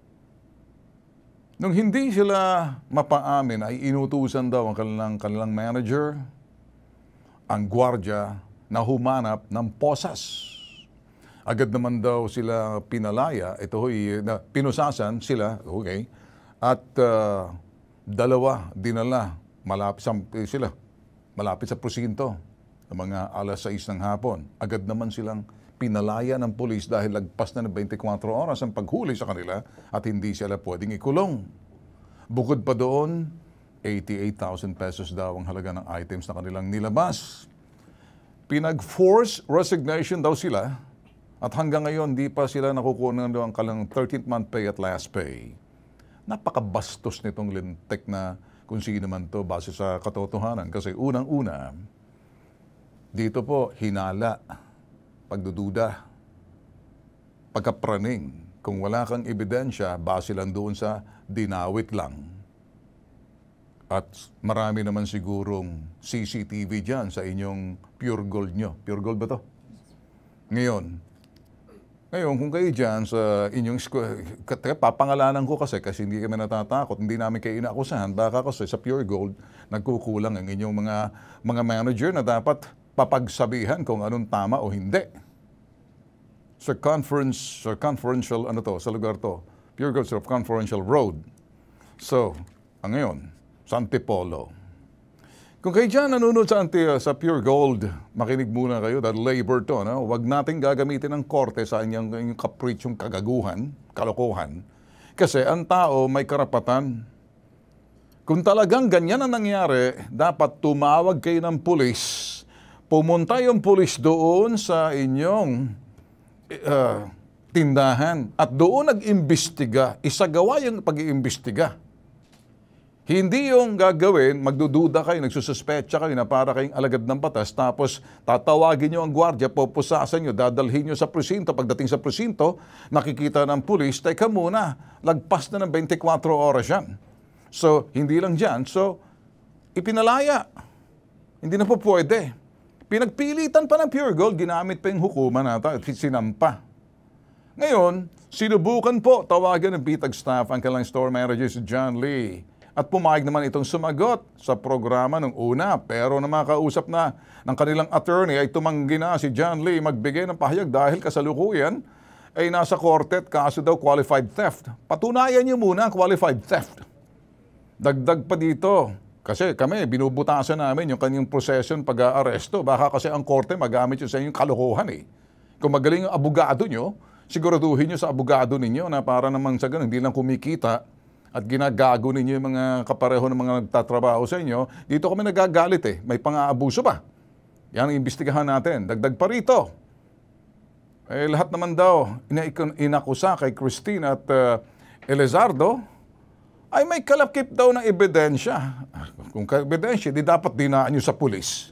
Nung hindi sila mapaamin ay inutusan daw ang kanilang manager, ang gwardiya, na humanap ng posas. Agad naman daw sila pinalaya, pinusasan sila, okay, at dalawa dinala, malapit sa presinto, ng mga alas 6 ng hapon. Agad naman silang pinalaya ng pulis dahil lagpas na ng 24 oras ang paghuli sa kanila at hindi sila pwedeng ikulong. Bukod pa doon, 88,000 pesos daw ang halaga ng items na kanilang nilabas. Pinag-force resignation daw sila at hanggang ngayon di pa sila nakukuha ng kalang 13th month pay at last pay. Napakabastos nitong lintik na kung sino man to base sa katotohanan. Kasi unang-una, dito po hinala, pagdududa, pagkapraning. Kung wala kang ebidensya, base lang doon sa dinawit lang. At marami naman sigurong CCTV dyan sa inyong Pure Gold nyo. Pure Gold ba to? Ngayon, kung kayo dyan sa inyong papangalanan ko kasi hindi kami natatakot, hindi namin kayo inaakusahan, baka kasi sa Pure Gold, nagkukulang ang inyong mga manager na dapat papagsabihan kung anong tama o hindi. Sa conferential, sa lugar to, Pure Gold sa Conferential Road. So, ngayon, sa Antipolo. Kung kayo dyan nanonood sa Pure Gold, makinig muna kayo dahil labor to. Huwag natin gagamitin ng korte sa inyong kapritsyong kagaguhan, kalokohan. Kasi ang tao may karapatan. Kung talagang ganyan ang nangyari, dapat tumawag kayo ng pulis. Pumunta yung pulis doon sa inyong tindahan at doon nag-imbestiga, isagawa yung pag-iimbestiga. Hindi yung gagawin, magdududa kayo, nagsususpecha kayo na para kayong alagad ng batas, tapos tatawagin nyo ang gwardiya, pupusasan nyo, dadalhin nyo sa presinto. Pagdating sa presinto, nakikita ng pulis, teka muna, lagpas na ng 24 oras yan. So, hindi lang dyan. So, ipinalaya. Hindi na po pwede. Pinagpilitan pa ng Pure Gold, ginamit pa yung hukuman natin at sinampa. Ngayon, sinubukan po tawagan ng Bitag staff ang kanilang store manager si John Lee. At pumayag naman itong sumagot sa programa nung una. Pero na makausap na ng kanilang attorney ay tumanggi na si John Lee magbigay ng pahayag dahil kasalukuyan ay nasa korte at kaso daw qualified theft. Patunayan niyo muna qualified theft. Dagdag pa dito. Kasi kami, binubutasan namin yung kanyang procession pag-aaresto. Baka kasi ang korte magamit yun sa inyong kalokohan eh. Kung magaling ang abogado nyo, siguraduhin nyo sa abogado ninyo na para naman sa ganun, hindi lang kumikita at ginagago ninyo yung mga kapareho ng mga nagtatrabaho sa inyo. Dito kami nagagalit eh. May pang-aabuso pa. Yan ang imbestigahan natin. Dagdag pa rito. Eh, lahat naman daw inakusa kay Christine at Elizardo ay may kalakip daw ng ebidensya. Kung ebidensya, di dapat dinaan nyo sa pulis.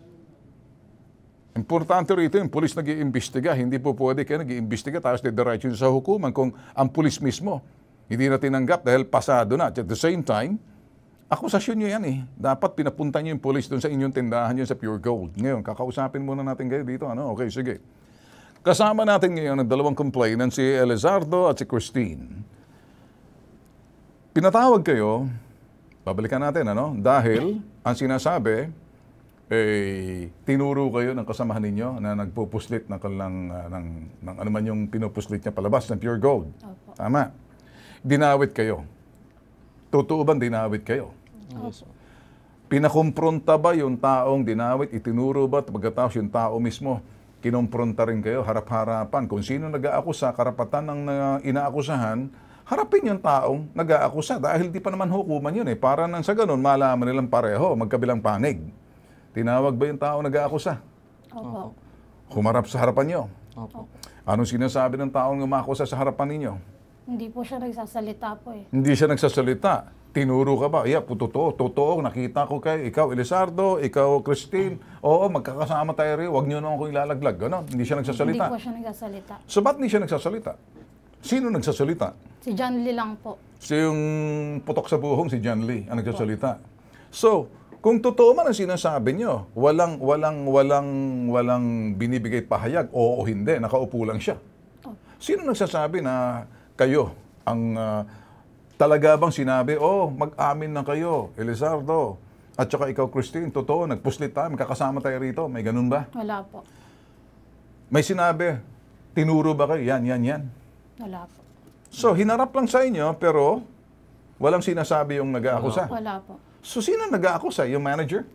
Importante rito yung pulis nag-iimbestiga. Hindi po pwede kayo nag-iimbestiga tapos didiretso nyo sa hukuman kung ang pulis mismo hindi na tinanggap dahil pasado na. At the same time, akusasyon nyo yan eh. Dapat pinapunta nyo yung pulis doon sa inyong tindahan yun sa Pure Gold. Ngayon, kakausapin muna natin kayo dito. Ano? Okay, sige. Kasama natin ngayon ang dalawang complainant, si Elizardo at si Christine. Pinatawag kayo, babalikan natin, ano? Dahil ang sinasabi, tinuro kayo ng kasamahan ninyo na nagpupuslit ng ano man yung pinupuslit niya palabas ng Pure Gold. Opo. Tama. Dinawit kayo. Totoo ba dinawit kayo? Yes. Pinakumpronta ba yung taong dinawit? Itinuro ba? Pagkatapos yung tao mismo, kinumpronta rin kayo, harap-harapan. Kung sino nag-aakusa, karapatan ng inaakusahan, harapin yung taong nag-aakusa. Dahil di pa naman hukuman yun eh. Para nang sa ganun, malaman nilang pareho, magkabilang panig. Tinawag ba yung taong nag-aakusa? Opo. Humarap sa harapan nyo? Opo. Anong sinasabi ng taong umakusa sa harapan ninyo? Hindi po siya nagsasalita po eh. Hindi siya nagsasalita. Tinuro ka ba? Yeah, totoo. Nakita ko kayo. Ikaw, Elizardo. Ikaw, Christine. Oo, magkakasama tayo rin. Huwag niyo naman akong ilalaglag. Ganon. Hindi siya nagsasalita. Hindi po siya nagsasalita. So, ba't hindi siya nagsasalita? Sino nagsasalita? Si John Lee lang po. Si yung putok sa buhong, si John Lee, ang nagsasalita. So, kung totoo man ang sinasabi niyo, walang binibigay pahayag, oo o hindi, nakaupo lang siya. Sino nagsasabi na kayo ang talaga bang sinabi, mag-amin na kayo, Elizardo, at saka ikaw, Christine, totoo, nagpuslit tayo, magkakasama tayo rito, may ganun ba? Wala po. May sinabi, tinuro ba kayo? Yan. Wala po. So, hinarap lang sa inyo, pero walang sinasabi yung nag-aakusa. Wala po. So, sino nag-aakusa? Yung manager?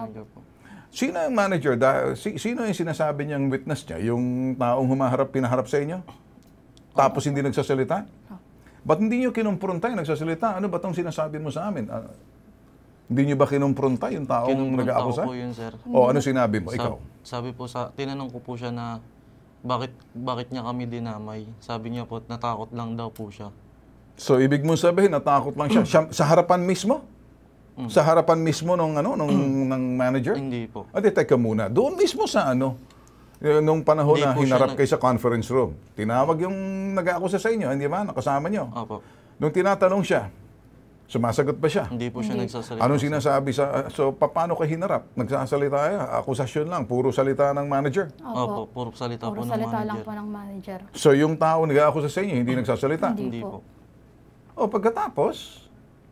Sino yung manager? Sino yung sinasabi niyang witness niya? Yung taong pinaharap sa inyo? Tapos hindi nagsasalita? Ba't hindi niyo kinumpronta yung nagsasalita? Ano ba itong sinasabi mo sa amin? Hindi niyo ba kinumpronta yung taong nag-aakusa? Kinumpronta ko po yun, sir. O, ano sinabi mo? Ikaw? Sabi po tinanong ko po siya na bakit niya kami dinamay. Sabi niya po, natakot lang daw po siya. So, ibig mo sabihin, natakot lang siya. Sa harapan mismo? Sa harapan mismo ng manager? Hindi po. Teka muna. Doon mismo sa nung panahon Hindi na po siya hinarap kayo sa conference room, tinawag yung nag-aakusa sa inyo, hindi ba? Nakasama nyo. Opo. Nung tinatanong siya, sumasagot ba siya? Hindi po siya nagsasalita. Anong sinasabi so paano kayo hinarap? Nagsasalita kayo? Akusasyon lang, puro salita ng manager? Opo, puro salita po ng salita lang manager. po ng manager. So yung tao nag-aakusa sa inyo, hindi nagsasalita? Hindi Hindi po. po. Pagkatapos,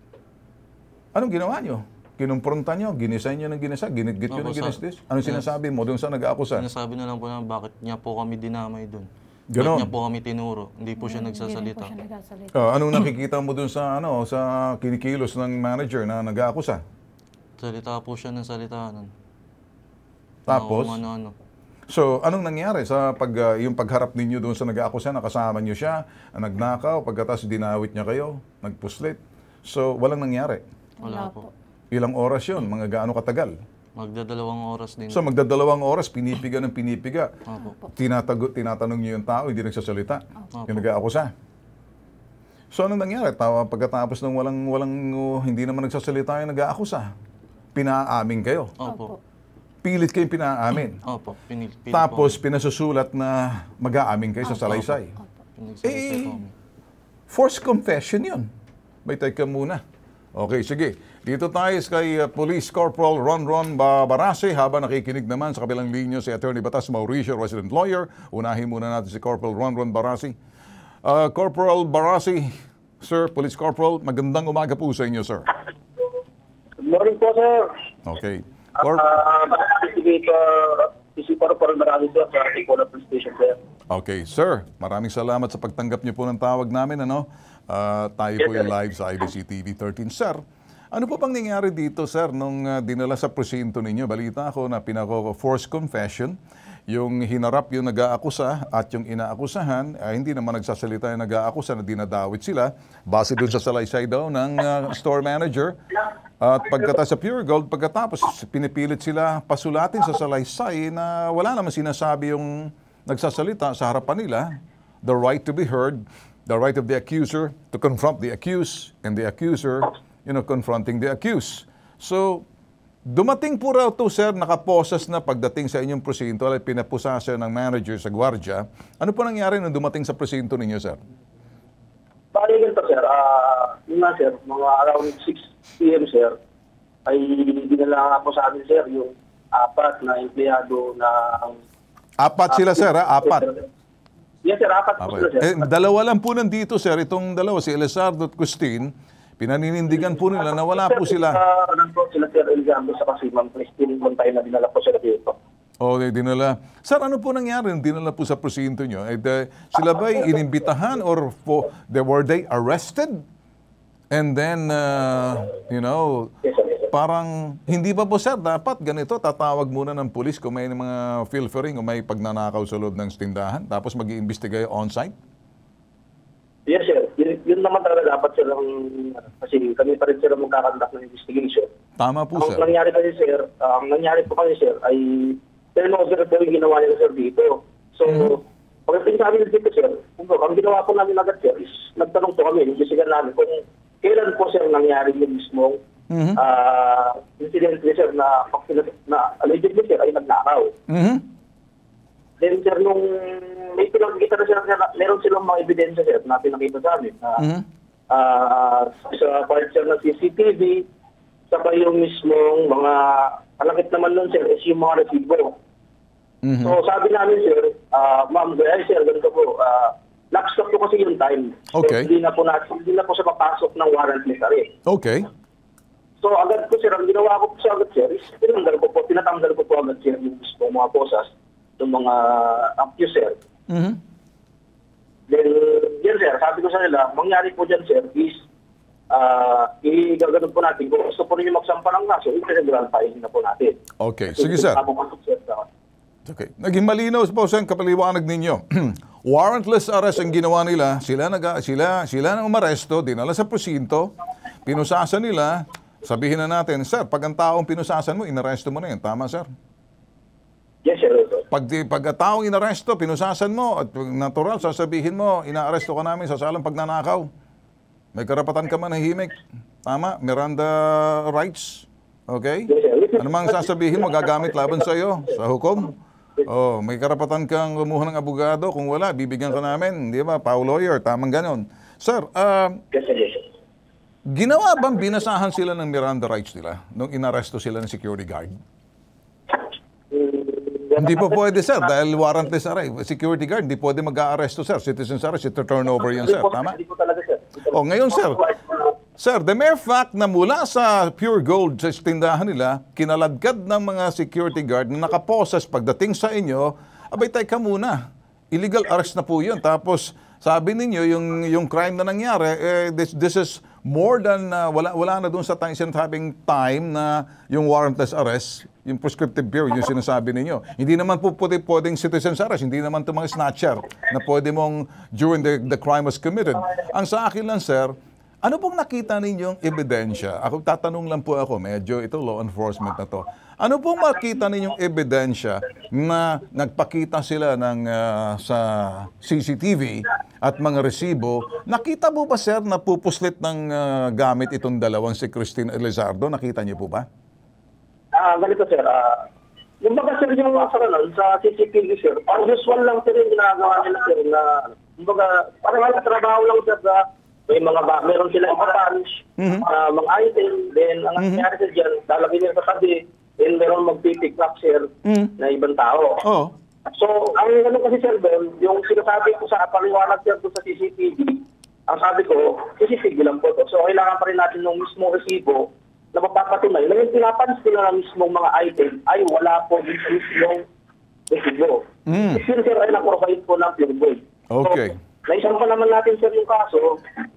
anong ginawa nyo? Kinumpronta nyo, ginisa nyo ng ginisa, ginitgit nyo ng ginistis? Anong sinasabi mo doon sa nag-aakusa? Sinasabi na lang po na bakit niya po kami dinamay doon. Ganon. Bakit niya po kami tinuro. Hindi po siya nagsasalita. Hindi po siya nagsasalita. Anong nakikita mo doon sa sa kinikilos ng manager na nag-aakusa? Salita po siya ng salita nun. Tapos, Ano. so anong nangyari sa yung pagharap ninyo doon sa nag-aakusa, nakasama nyo siya, nagnakaw, pagkatapos dinawit niya kayo, nagpuslit. So, walang nangyari. Wala po. Ilang oras yun? Mga gaano katagal? Magdadalawang oras din. So, magdadalawang oras, pinipiga ng pinipiga. Opo. Tinatanong niyo yung tao, hindi nagsasalita. Yung nag-aakusa. So, anong nangyari? Pagkatapos ng hindi naman nagsasalita yung nag-aakusa, pinaamin kayo. Opo. Pilit kayong pinaamin. Opo. Pilit Tapos, pinasusulat na mag-aamin kayo sa salaysay. Pinagsasay po kami. Forced confession yun. May teka muna. Okay, sige. Dito tayo kay Police Corporal Ron Barasi habang nakikinig naman sa kabilang linya si Attorney Batas Mauricio, resident lawyer. Unahin muna natin si Corporal Ron Barasi. Corporal Barasi, Sir, Police Corporal, magandang umaga po sa inyo, sir. Good morning po, sir. Okay. Isiparo pa rin marami sir sa Ticona Police Station, sir. Okay, sir. Maraming salamat sa pagtanggap niyo po ng tawag namin. Tayo po yung live sa IBC TV 13. Sir, ano po bang nangyari dito, sir, nung dinala sa presinto ninyo? Balita ako na forced confession. Yung hinarap yung nag-aakusa at yung inaakusahan, hindi naman nagsasalita yung nag-aakusa na dinadawit sila. Base doon sa salaysay daw ng store manager. At pagkatapos sa Pure Gold, pagkatapos pinipilit sila pasulatin sa salaysay na wala naman sinasabi yung nagsasalita sa harapan nila, the right to be heard, the right of the accuser to confront the accused, and the accuser, confronting the accused. So, dumating po raw to, sir, nakaposas na pagdating sa inyong presinto at pinapusasa ng manager sa gwardiya. Ano po nangyari nung dumating sa presinto ninyo, sir? Bali ganito, sir. Yun nga, sir, mga around 6 p.m., sir, ay dinala nga po sa amin, sir, yung 4 na empleyado na... 4 sila, sir, ha? 4. Yes, sir, 4 po sila, sir. Dalawa lang po nandito, sir. Itong dalawa, si Elizardo at Christine, pinaninindigan po nila na wala po sila. Sila, sir, Elizardo sa kasi Ma'am Christine, one time na dinala po sila dito. Dinala. Sir, ano po nangyari nung dinala po sa presinto nyo? Sila ba'y inimbitahan or were they arrested? And then, Yes, sir, yes, sir. parang hindi ba po, sir, dapat ganito, tatawag muna ng pulis kung may mga pilfering o may pagnanakaw sa loob ng tindahan, tapos mag-iimbestiga on-site? Yes, sir. Yun naman talaga dapat sir kasi kami pa rin sir magkakandak ng investigation. Tama po, sir. Ang nangyari po kasi sir ay turnover po yung ginawa nila sir dito. So, pagdating sa amin dito sir, ang ginawa po namin agad sir is nagtanong po kami, imbestigan namin kung kailan po sir nangyari yung mismong incident sir na allegedly sir ay nagnakaw. Then sir, nung may pinakikita na sir, meron silang mga ebidensya sir na pinakita sa amin na sa part sir ng CCTV, saka yung mismong mga alakit naman nun sir is yung mga resibo. So sabi namin sir, ma'am, sir, ganito po, lock-stock po kasi yung time. So, Okay. hindi na po siya papasok ng warrantless arrest. Okay. So agad po sir, ang ginawa ko po sa agad sir is tinatanggal ko po agad sir yung mismong mga posas ng mga accuser. Then, yan sir, sabi ko sa nila, mangyari po dyan sir is i-gaganon po natin. Kung gusto po rin yung magsampa ng kaso, i-integral filing na po natin. Okay. Sige, sir. Okay. Naging malinaw po sa kapaliwanag ninyo. Warrantless arrest ang ginawa nila. Sila nang umaresto, dinala sa presinto, pinusasan nila. Sabihin na natin, sir, pag ang taong pinusasan mo, inaresto mo na yan. Tama, sir? Yes, sir. Pag taong inaresto, pinusasan mo, at natural, sasabihin mo, inaaresto ka namin sa salang pagnanakaw. May karapatan ka manahimik. Tama? Miranda rights. Okay? Ano mang sasabihin mo, gagamit laban sa iyo, sa hukom. May karapatan kang kumuha ng abogado. Kung wala, bibigyan ka namin. Di ba? Pau lawyer. Tamang ganon. Sir, Yes, sir. ginawa bang binasahan sila ng Miranda rights nila nung inaresto sila ng security guard? Hindi po pwede, sir, dahil warrantless arrest. Security guard, hindi pwede mag-aaresto, sir. Citizen's arrest, ito turnover yan, sir. Tama? Hindi po talaga, sir. Ngayon, sir. Sir, the mere fact na mula sa Pure Gold sa tindahan nila, kinaladkad ng mga security guard na nakaposas pagdating sa inyo, abay, teka muna. Illegal arrest na po yun. Tapos, sabi ninyo, yung crime na nangyari, this is more than, wala na doon sa sinasabing time na yung warrantless arrest, yung prescriptive period, yung sinasabi ninyo. Hindi naman po pwedeng citizen's arrest, hindi naman ito mga snatcher na pwede mong during the crime was committed. Ang sa akin lang, sir, ano pong nakita ninyong ebidensya? Ako, tatanong lang po ako, medyo ito law enforcement na to. Ano pong makita ninyong ebidensya na nagpakita sila sa CCTV at mga resibo? Nakita mo ba, sir, na pupuslit ng gamit itong dalawang si Christine Elizardo? Nakita niyo po ba? Ganito, sir. Yung baga, sir, yung sa CCTV, sir, ang usual lang, sir, yung ginagawa nila, sir, na, parang trabaho lang, sir, meron silang ipapunch, mga item, then ang nangyari sir dyan, lalagay nila sa tabi, then meron magpipick up, sir, na ibang tao. So, ang kasi, sir, doon, yung sinasabi ko sa paliwanag, sir, sa CCTV, ang sabi ko, CCTV lang po to. So, kailangan pa rin natin ng mismong resibo na mapapatunay na yung pinapansin nila ng mismong mga item ay wala po yung mismong resibo. Sir, ay na-provide po ng Pure Gold. Okay. So, naisampa naman natin, sir, yung kaso,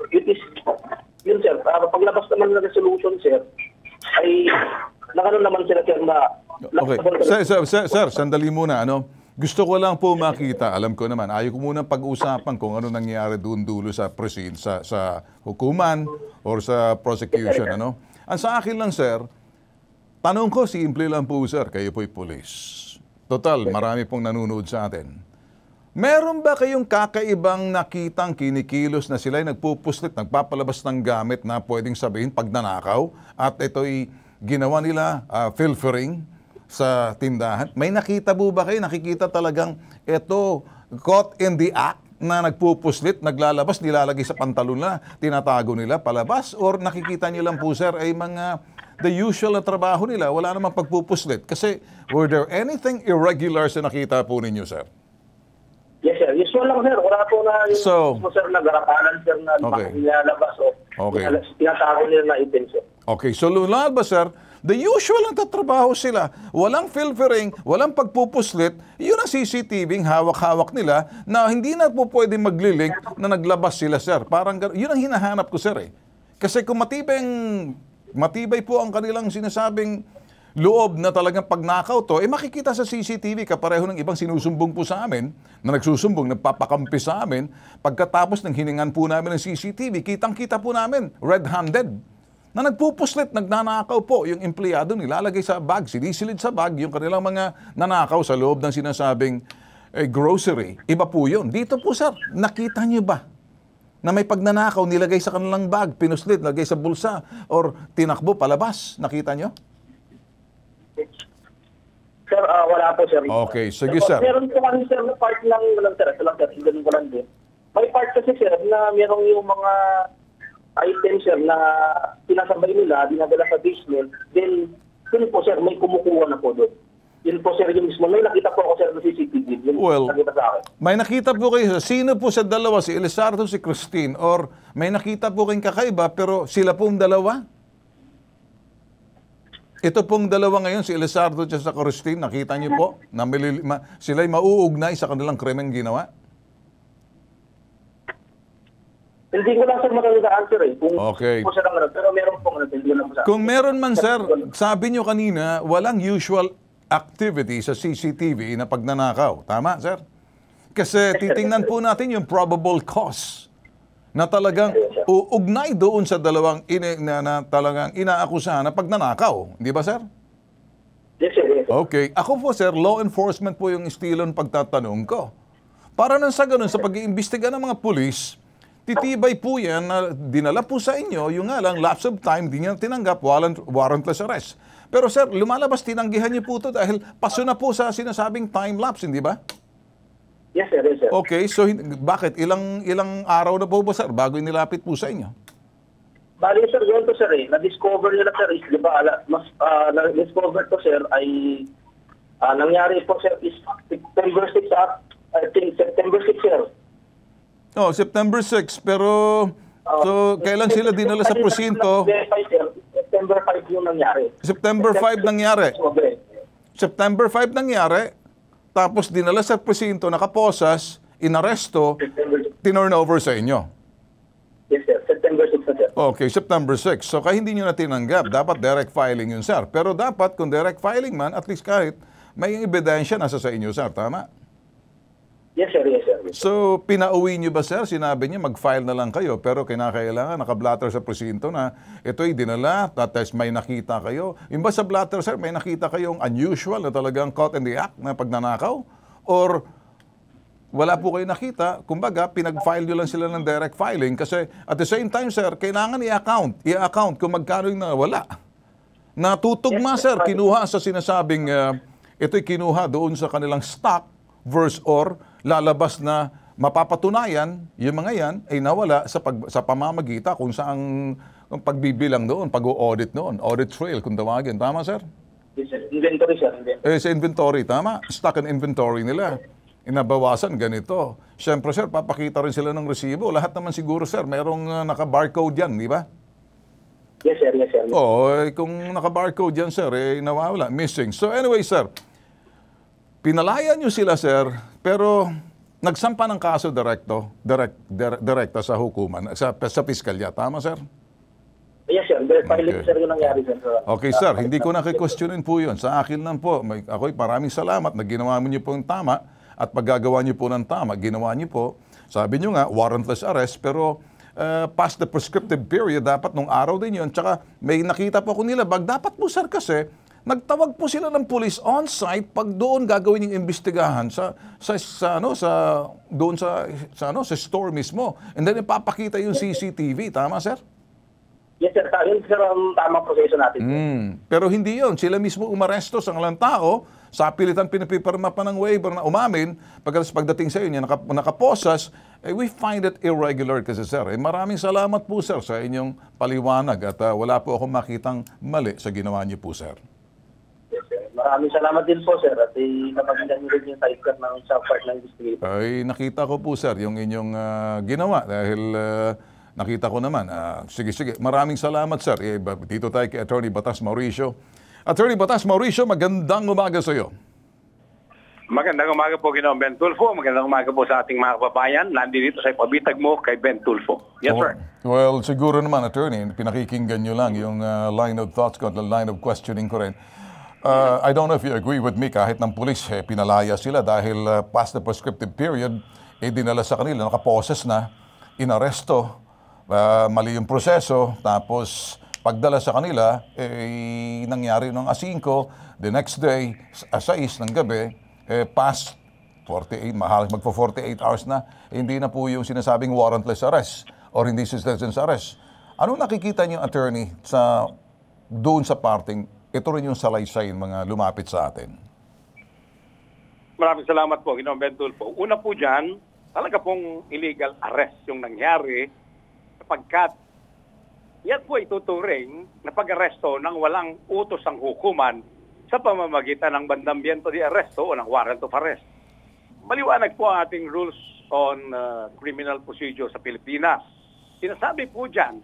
yun, sir, paglabas naman ng resolution, sir, ay nakano naman sila, sir, na... Okay. Sir, sandali muna, Gusto ko lang po makita, alam ko naman, ayaw ko muna pag-usapan kung ano nangyari doon dulo sa sa hukuman or sa prosecution, Ang sa akin lang, sir, tanong ko, simple lang po, sir, kayo po'y police. Total, marami pong nanonood sa atin. Meron ba kayong kakaibang nakitang kinikilos na sila'y nagpupuslit, nagpapalabas ng gamit na pwedeng sabihin pagnanakaw at ito'y ginawa nila filtering sa tindahan? May nakita po ba kayo? Nakikita talagang ito caught in the act na nagpupuslit, naglalabas, nilalagay sa pantalon na, tinatago nila palabas? Or nakikita niyo lang po, sir, ay mga the usual na trabaho nila, wala namang pagpupuslit? Kasi were there anything irregular sa nakita po ninyo, sir? Yes, sir. Usual lang, sir. Wala po na yung sir, nag-arapalan, sir, na nilalabas o tinatago nila na item, sir. Okay, so lumalabas, sir, the usual ang tatrabaho sila. Walang filtering, walang pagpupuslit. Yun ang CCTV, hawak-hawak nila na hindi na po pwede maglilink na naglabas sila, sir. Parang yun ang hinahanap ko, sir, eh. Kasi kung matibay po ang kanilang sinasabing loob na talagang pagnakaw to, makikita sa CCTV kapareho ng ibang sinusumbong po sa amin, na nagsusumbong, nagpapakampi sa amin, pagkatapos ng hiningan po namin ng CCTV, kitang-kita po namin, red-handed, na nagpupuslit, nagnanakaw po yung empleyado, nilalagay sa bag, sinisilid sa bag, yung kanilang mga nanakaw sa loob ng sinasabing grocery. Iba po yun. Dito po, sir, nakita niyo ba na may pagnanakaw, nilagay sa kanilang bag, pinuslit, nilagay sa bulsa, or tinakbo palabas? Nakita niyo? Sir, wala po, sir. Okay, sige, sir. Meron po kami, sir, na part lang, sir, ganun ko lang din. May part kasi, sir, na merong yung mga items, sir, na pinasabay nila, dinadala sa basement, then, yun po, sir, may kumukuha na po doon. Yun po, sir, yung mismo. May nakita po ako, sir, na CCTV. Yun nakita sa akin. May nakita po kayo, sino po sa dalawa, si Elizardo, si Christine, or may nakita po kayong kakaiba, pero sila pong dalawa? Ito pong dalawa ngayon, si Elizardo at sa Christine, nakita niyo po na sila'y mauugnay sa kanilang krimeng ginawa? Hindi ko lang, sir, maganda answer, eh. Okay. Pero meron po, kung meron man, sir, sabi niyo kanina, walang usual activity sa CCTV na pagnanakaw. Tama, sir? Kasi titingnan po natin yung probable cause na talagang uugnay doon sa dalawang na talagang inaakusahan na pagnanakaw. Di ba, sir? Yes, sir. Okay. Ako po, sir, law enforcement po yung estilon pagtatanong ko. Para nang sa ganun, sa pag-iimbestiga ng mga pulis, titibay po yan na dinala po sa inyo, yung nga lang, lapse of time, di niya tinanggap, warrantless arrest. Pero, sir, lumalabas, tinanggihan niyo po ito dahil paso na po sa sinasabing time lapse, hindi ba? Yes, sir. Yes, sir. Okay, so bakit? Ilang araw na po ba, sir, bago inilapit po sa inyo? Bali, sir, yun to, sir, na-discover nila, sir, is, di ba, na-discover to, sir, ay nangyari po, sir, is September 6, I think, September 6, sir. Oh, September 6, pero, so, kailan sila dinala sa presinto? September 5 yung nangyari. September 5 nangyari. September 5 nangyari. Tapos dinala sa presinto, nakaposas, inaresto, tinurnover sa inyo. Yes, sir. September 6 na, sir. Okay, September 6. So, kaya hindi nyo na tinanggap. Dapat direct filing yun, sir. Pero dapat, kung direct filing man, at least kahit may ebidensya nasa sa inyo, sir. Tama? Yes, sir. Yes, sir. So, pinauwi nyo ba, sir? Sinabi niyo, mag-file na lang kayo. Pero kinakailangan, nakablatter sa presinto na ito'y dinala, tapos may nakita kayo. Yung ba sa blatter, sir, may nakita kayong unusual na talagang caught in the act na pagnanakaw? Or wala po kayo nakita? Kumbaga, pinag-file nyo lang sila ng direct filing kasi at the same time, sir, kailangan i-account kung magkano yung nawala. Natutugma, sir, kinuha sa sinasabing, ito'y kinuha doon sa kanilang stock versus or lalabas na mapapatunayan, yung mga yan ay nawala sa pamamagitan kung saan pagbibilang doon, pag-audit noon, audit trail kung tawagin. Tama, sir? Yes, sir. Inventory, sir. Sa inventory, tama. Stock and inventory nila. Inabawasan, ganito. Siyempre, sir, papakita rin sila ng resibo. Lahat naman siguro, sir, mayroong naka-barcode yan, di ba? Yes, sir. Yes, sir. Oo, kung naka-barcode yan, sir, nawawala, missing. So anyway, sir, pinalaya nyo sila, sir, pero nagsampa ng kaso direkta sa hukuman, sa piskalya. Tama, sir? Yes, sir. Filing, sir, yung nangyari, sir. Okay, sir. Hindi ko nakikwestiyonin po yun. Sa akin lang po. Ako'y maraming salamat na ginawa niyo po yung tama at paggagawa niyo po ng tama, ginawa niyo po. Sabi niyo nga, warrantless arrest, pero past the prescriptive period, dapat nung araw din yun. Tsaka may nakita po ako nilabag. Dapat po, sir, kasi Nagtawag po sila ng police on-site pag doon gagawin yung imbestigahan sa store mismo. And then ipapakita yung CCTV. Tama, sir? Yes, sir. Yun, sir, ang tamang proseso natin. Pero hindi yon. Sila mismo umaresto sa ngalang tao, sa pilitan pinapipirma pa ng waiver na umamin, pagdating sa inyo, nakaposas, we find it irregular kasi, sir. Maraming salamat po, sir, sa inyong paliwanag at wala po akong makitang mali sa ginawa niyo po, sir. Yes, sir. Maraming salamat din po, sir. At napagandang nyo rin yung sidecar ng sa part ng investigator. Ay, nakita ko po, sir, yung inyong ginawa dahil nakita ko naman. Sige. Maraming salamat, sir. Dito tayo kay Attorney Batas Mauricio. Attorney Batas Mauricio, magandang umaga sa iyo. Magandang umaga po, Ginoong Ben Tulfo. Magandang umaga po sa ating mga kababayan. Nandito sa ipabitag mo kay Ben Tulfo. Yes, sir. Well, siguro naman, Attorney, pinakikinggan nyo lang yung line of thoughts ko, the line of questioning ko rin. I don't know if you agree with me, kahit ng pulis, pinalaya sila dahil past the prescriptive period, dinala sa kanila, nakaposes na, inaresto, mali yung proseso, tapos pagdala sa kanila, nangyari ng 5, the next day, 6 ng gabi, past 48, magpo 48 hours na, hindi na po yung sinasabing warrantless arrest or hindi citizen's arrest. Anong nakikita niyo, Attorney, doon sa parting, ito rin yung salaysay mga lumapit sa atin? Maraming salamat po, Ginoong Ben Tulfo. Una po dyan, talaga pong illegal arrest yung nangyari sapagkat yan po ituturing na pag-aresto ng walang utos ang hukuman sa pamamagitan ng mandamiento de arresto o ng warrant of arrest. Maliwanag po ang ating rules on criminal procedure sa Pilipinas. Sinasabi po dyan,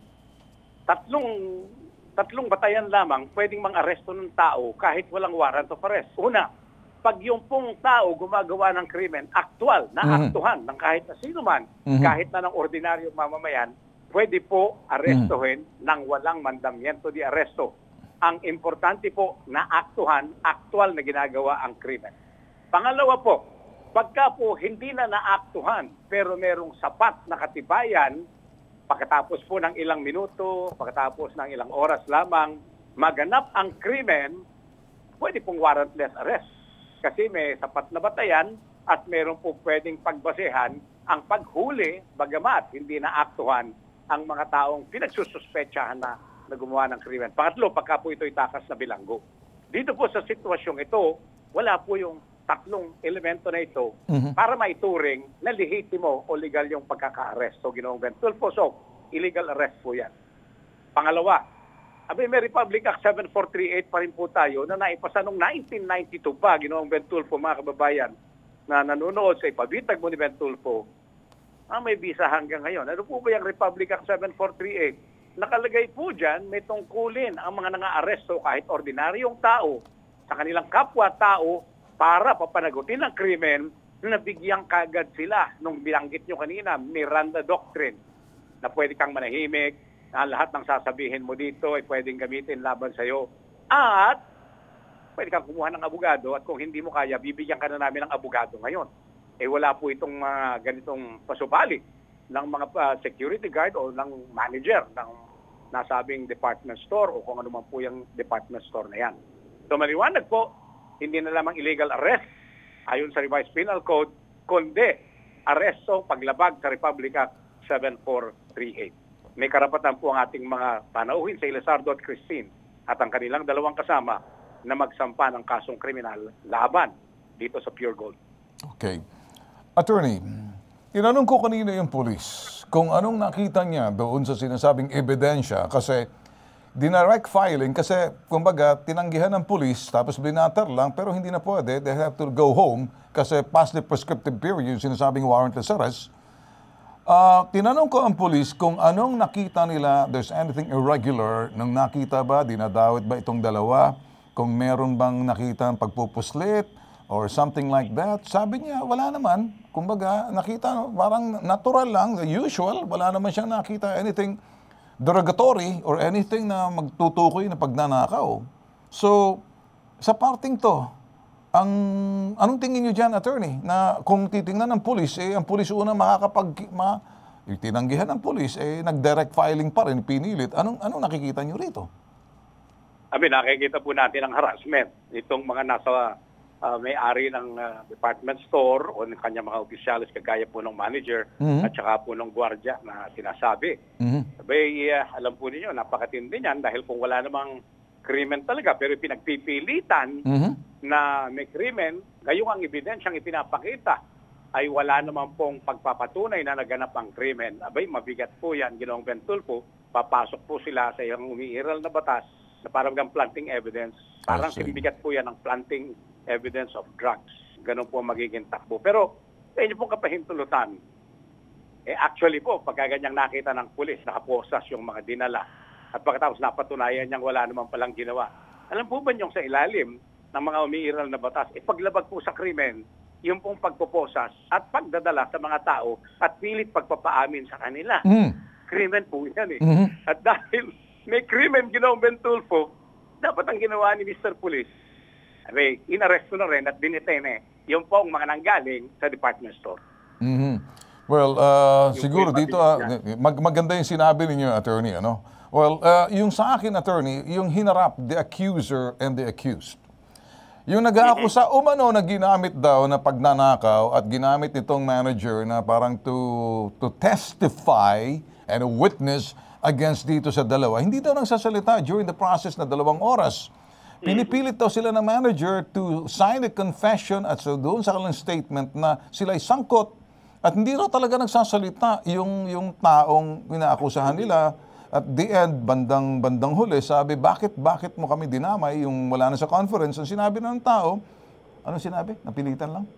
tatlong batayan lamang pwedeng mang-aresto ng tao kahit walang warrant of arrest. Una, pag yung pong tao gumagawa ng krimen, aktual, naaktuhan ng kahit na sino man, kahit na ng ordinaryong mamamayan, pwede po arestuhin ng walang mandamiento de arresto. Ang importante po, naaktuhan, aktual na ginagawa ang krimen. Pangalawa po, pagka po hindi na naaktuhan, pero merong sapat na katibayan, pagkatapos po ng ilang minuto, pagkatapos ng ilang oras lamang, maganap ang krimen, pwede pong warrantless arrest. Kasi may sapat na batayan at meron po pwedeng pagbasehan ang paghuli, bagamat hindi naaktuhan ang mga taong pinagsususpetsahan na gumawa ng krimen. Pangatlo, pagka po ito'y takas na bilanggo. Dito po sa sitwasyong ito, wala po yung tatlong elemento na ito para maituring na lehitimo o legal yung pagkaka-arresto, Ginoong Ben Tulfo. So, illegal arrest po yan. Pangalawa, may Republic Act 7438 pa rin po tayo na naipasa noong 1992 pa, Ginoong Ben Tulfo, mga kababayan, na nanonood sa ipabitag mo ni Ben Tulfo, may visa hanggang ngayon. Ano po ba yung Republic Act 7438? Nakalagay po dyan, may tungkulin ang mga nanga-aresto kahit ordinaryong tao sa kanilang kapwa-tao para papanagutin ang krimen na nabigyan kagad sila nung binanggit nyo kanina, Miranda Doctrine, na pwede kang manahimik, na lahat ng sasabihin mo dito ay pwedeng gamitin laban sa'yo. At pwede kang kumuha ng abogado at kung hindi mo kaya, bibigyan ka na namin ng abogado ngayon. Wala po itong mga ganitong pasubali ng mga security guard o ng manager ng nasabing department store o kung ano man po yung department store na yan. So maliwanag po, hindi na lamang illegal arrest ayon sa Revised Penal Code, kundi aresto paglabag sa Republic Act 7438. May karapatan po ang ating mga panauhin sa Ilizardo at Christine at ang kanilang dalawang kasama na magsampa ng kasong kriminal laban dito sa Pure Gold. Okay. Attorney, tinanong ko kanina yung pulis kung anong nakita niya doon sa sinasabing ebidensya kasi dinirect filing kasi kumbaga tinanggihan ng pulis tapos binatter lang pero hindi na pwede, they have to go home kasi past the prescriptive period yung sinasabing warrantless arrest. Tinanong ko ang pulis kung anong nakita nila, there's anything irregular, nung nakita ba, dinadawit ba itong dalawa, kung meron bang nakita pagpupuslit, or something like that. Sabi niya, wala naman. Kumbaga, nakita, parang natural lang, usual. Wala naman siyang nakita anything derogatory or anything na magtutukoy na pagnanakaw. So, sa parting to, anong tingin niyo dyan, attorney? Na kung titingnan ng pulis, ang pulis unang tinanggihan ng pulis, nag-direct filing pa rin, pinilit. Anong nakikita niyo rito? nakikita po natin ang harassment. Itong mga nasa may-ari ng department store o ng kanyang mga opisyalis kagaya po ng manager at saka po ng gwardiya na sinasabi. Alam po ninyo, napakatindi niyan dahil kung wala namang krimen talaga pero pinagpipilitan na may krimen, ngayong ang ebidensyang ipinapakita ay wala naman pong pagpapatunay na naganap ang krimen. Mabigat po yan, Ginoong Bentulfo. Papasok po sila sa iyang umiiral na batas na parang planting evidence. Parang sinibigat po yan ng planting evidence of drugs. Ganun po magiging takbo. Pero sa inyo pong kapahintulutan, actually po, pagka ganyang nakita ng pulis, nakaposas yung mga dinala at pagkatapos napatunayan niyang wala naman palang ginawa. Alam po ba niyong sa ilalim ng mga umiiral na batas, paglabag po sa krimen, yung pong pagpoposas at pagdadala sa mga tao at pilit pagpapaamin sa kanila. Krimen po yan At dahil may krimen, Ginoong Bentulfo, dapat ang ginawa ni Mr. Police, inaresto na rin at dinetene yung pong mga nanggaling sa department store. Well, siguro dito, maganda yung sinabi ninyo, attorney, ano? Well, yung sa akin, attorney, yung hinarap, the accuser and the accused. Yung nag-aakusa, umano na ginamit daw na pagnanakaw at ginamit nitong manager na parang to testify and witness against dito sa dalawa. Hindi daw nagsasalita during the process na 2 oras. Pinipilit daw sila ng manager to sign a confession at so doon sa kanilang statement na sila'y sangkot at hindi daw talaga nagsasalita yung taong inaakusahan nila. At the end, bandang huli, sabi, bakit mo kami dinamay yung wala na sa conference? Ang sinabi ng tao, ano sinabi? Napilitan lang?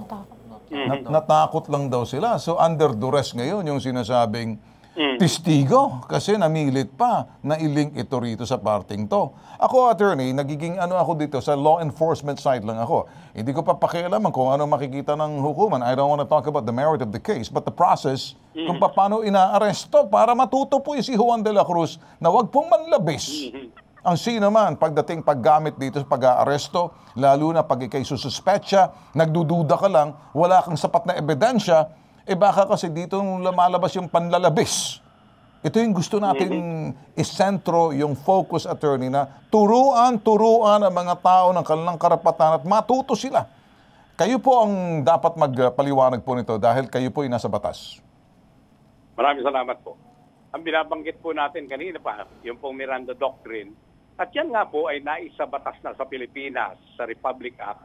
Natakot lang daw sila. So under duress ngayon yung sinasabing testigo kasi namilit pa na i-link ito rito sa parting to. Ako, attorney, nagiging ako dito sa law enforcement side lang ako. Hindi ko pa pakialaman kung ano makikita ng hukuman. I don't want to talk about the merit of the case, but the process kung paano inaaresto para matuto po si Juan de la Cruz na wag pong manlabis ang sino man pagdating paggamit dito sa pag-aaresto, lalo na pag ikay sususpetsa, nagdududa ka lang, wala kang sapat na ebidensya, baka kasi dito lumalabas yung panlalabis. Ito yung gusto natin isentro, yung focus, attorney, na turuan ang mga tao ng kanilang karapatan at matuto sila. Kayo po ang dapat magpaliwanag po nito dahil kayo po ay nasa batas. Maraming salamat po. Ang binabanggit po natin kanina pa, yung pong Miranda Doctrine, at yan nga po ay naisa batas na sa Pilipinas sa Republic Act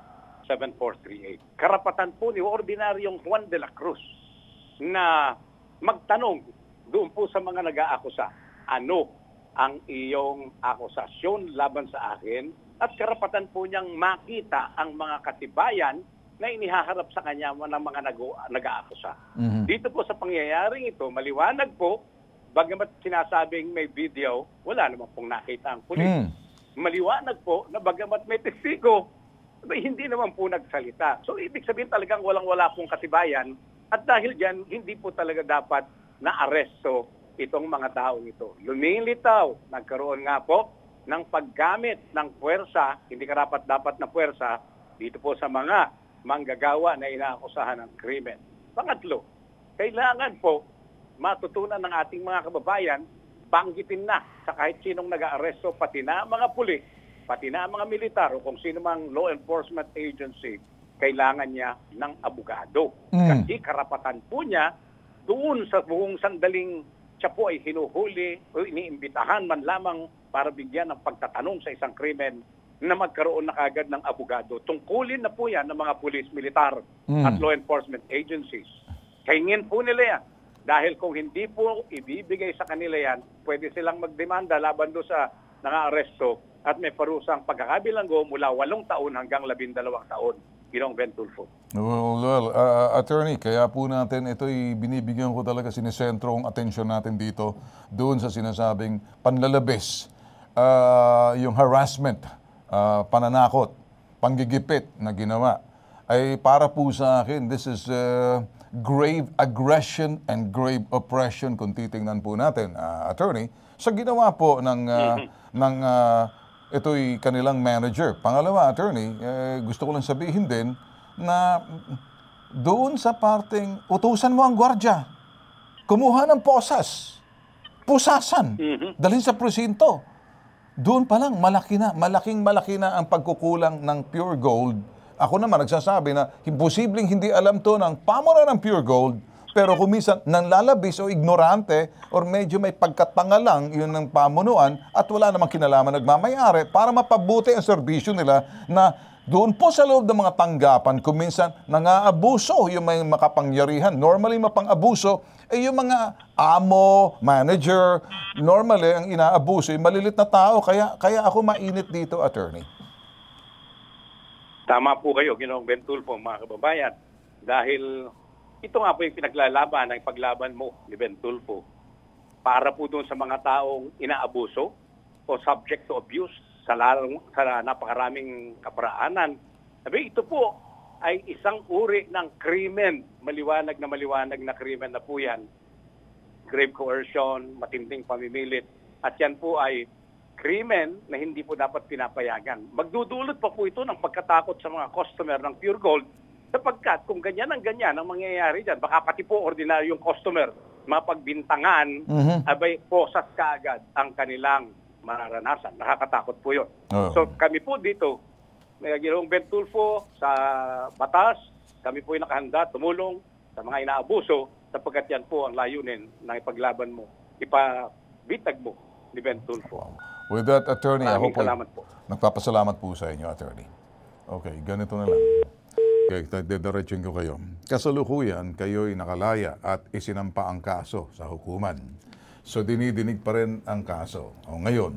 7438. Karapatan po ni ordinaryong Juan de la Cruz na magtanong doon po sa mga nag-aakusa, ano ang iyong akusasyon laban sa akin, at karapatan po niyang makita ang mga katibayan na inihaharap sa kanya ng mga nag-aakusa. Dito po sa pangyayaring ito, maliwanag po, bagamat sinasabing may video, wala naman pong nakita ang pulis. Maliwanag po na bagamat may testigo, hindi naman po nagsalita. So ibig sabihin talagang walang-wala pong katibayan. At dahil dyan, hindi po talaga dapat na-aresto itong mga taong ito. Lumilitaw, nagkaroon nga po ng paggamit ng puwersa, hindi karapat-dapat na puwersa, dito po sa mga manggagawa na inaakusahan ng krimen. Pangatlo, kailangan po matutunan ng ating mga kababayan, banggitin na sa kahit sinong nag-aaresto, pati na mga pulis, pati na mga militar o kung sino mang law enforcement agency, kailangan niya ng abogado. Kasi karapatan po niya doon sa buong sandaling siya po ay hinuhuli o iniimbitahan man lamang para bigyan ng pagtatanong sa isang krimen na magkaroon na kagad ng abogado. Tungkulin na po yan ng mga pulis, militar at law enforcement agencies. Hingin po nila yan. Dahil kung hindi po ibibigay sa kanila yan, pwede silang magdemanda laban doon sa nang-aaresto at may parusang pagkakabilanggo mula 8 taon hanggang 12 taon. Ginoong Bentulfo. Well, attorney, kaya po natin ito'y binibigyan ko talaga sinisentro ang atensyon natin dito doon sa sinasabing panlalabis, yung harassment, pananakot, panggigipit na ginawa. Ay para po sa akin, this is grave aggression and grave oppression kung titingnan po natin, attorney, sa ginawa po ng ito'y kanilang manager. Pangalawa, attorney, gusto ko lang sabihin din na doon sa parteng utusan mo ang gwardiya, kumuha ng pusasan, dalhin sa presinto. Doon pa lang, malaking-malaki na ang pagkukulang ng Pure Gold. Ako naman nagsasabi na imposibleng hindi alam to ng pamunuan ng Pure Gold, pero kung minsan nanlalabis o ignorante or medyo may pagkatanga lang yun ng pamunuan at wala namang kinalaman nagmamayari para mapabuti ang serbisyo nila na doon po sa loob ng mga tanggapan, kung minsan nangaabuso yung may makapangyarihan. Normally, mapang-abuso, yung mga amo, manager, normally, ang inaabuso, yung malilit na tao. Kaya ako mainit dito, attorney. Tama po kayo, Ginoong Bentulfo, mga kababayan. Dahil ito nga po yung pinaglalaban, ang paglaban mo ni Bentulfo para po doon sa mga taong inaabuso o subject to abuse sa napakaraming kaparaanan. Sabi, ito po ay isang uri ng krimen, maliwanag na krimen na po yan. Grave coercion, matinding pamimilit, at yan po ay krimen na hindi po dapat pinapayagan. Magdudulot pa po ito ng pagkatakot sa mga customer ng Pure Gold, sapagkat kung ganyan ang mangyayari dyan, baka pati po ordinaryong customer mapagbintangan, abay posas kaagad ang kanilang mararanasan. Nakakatakot po yun. So kami po dito, Ginoong Bentulfo, sa batas, kami po ay nakahanda tumulong sa mga inaabuso sapagkat yan po ang layunin ng ipaglaban mo, ipabitag mo ni Bentulfo. With that, attorney, ako po, salamat po. Nagpapasalamat po sa inyo, attorney. Okay, ganito na lang. Okay, didiretsuin ko kayo. Kasalukuyan, kayo'y nakalaya at isinampa ang kaso sa hukuman. So dinidinig pa rin ang kaso. O ngayon,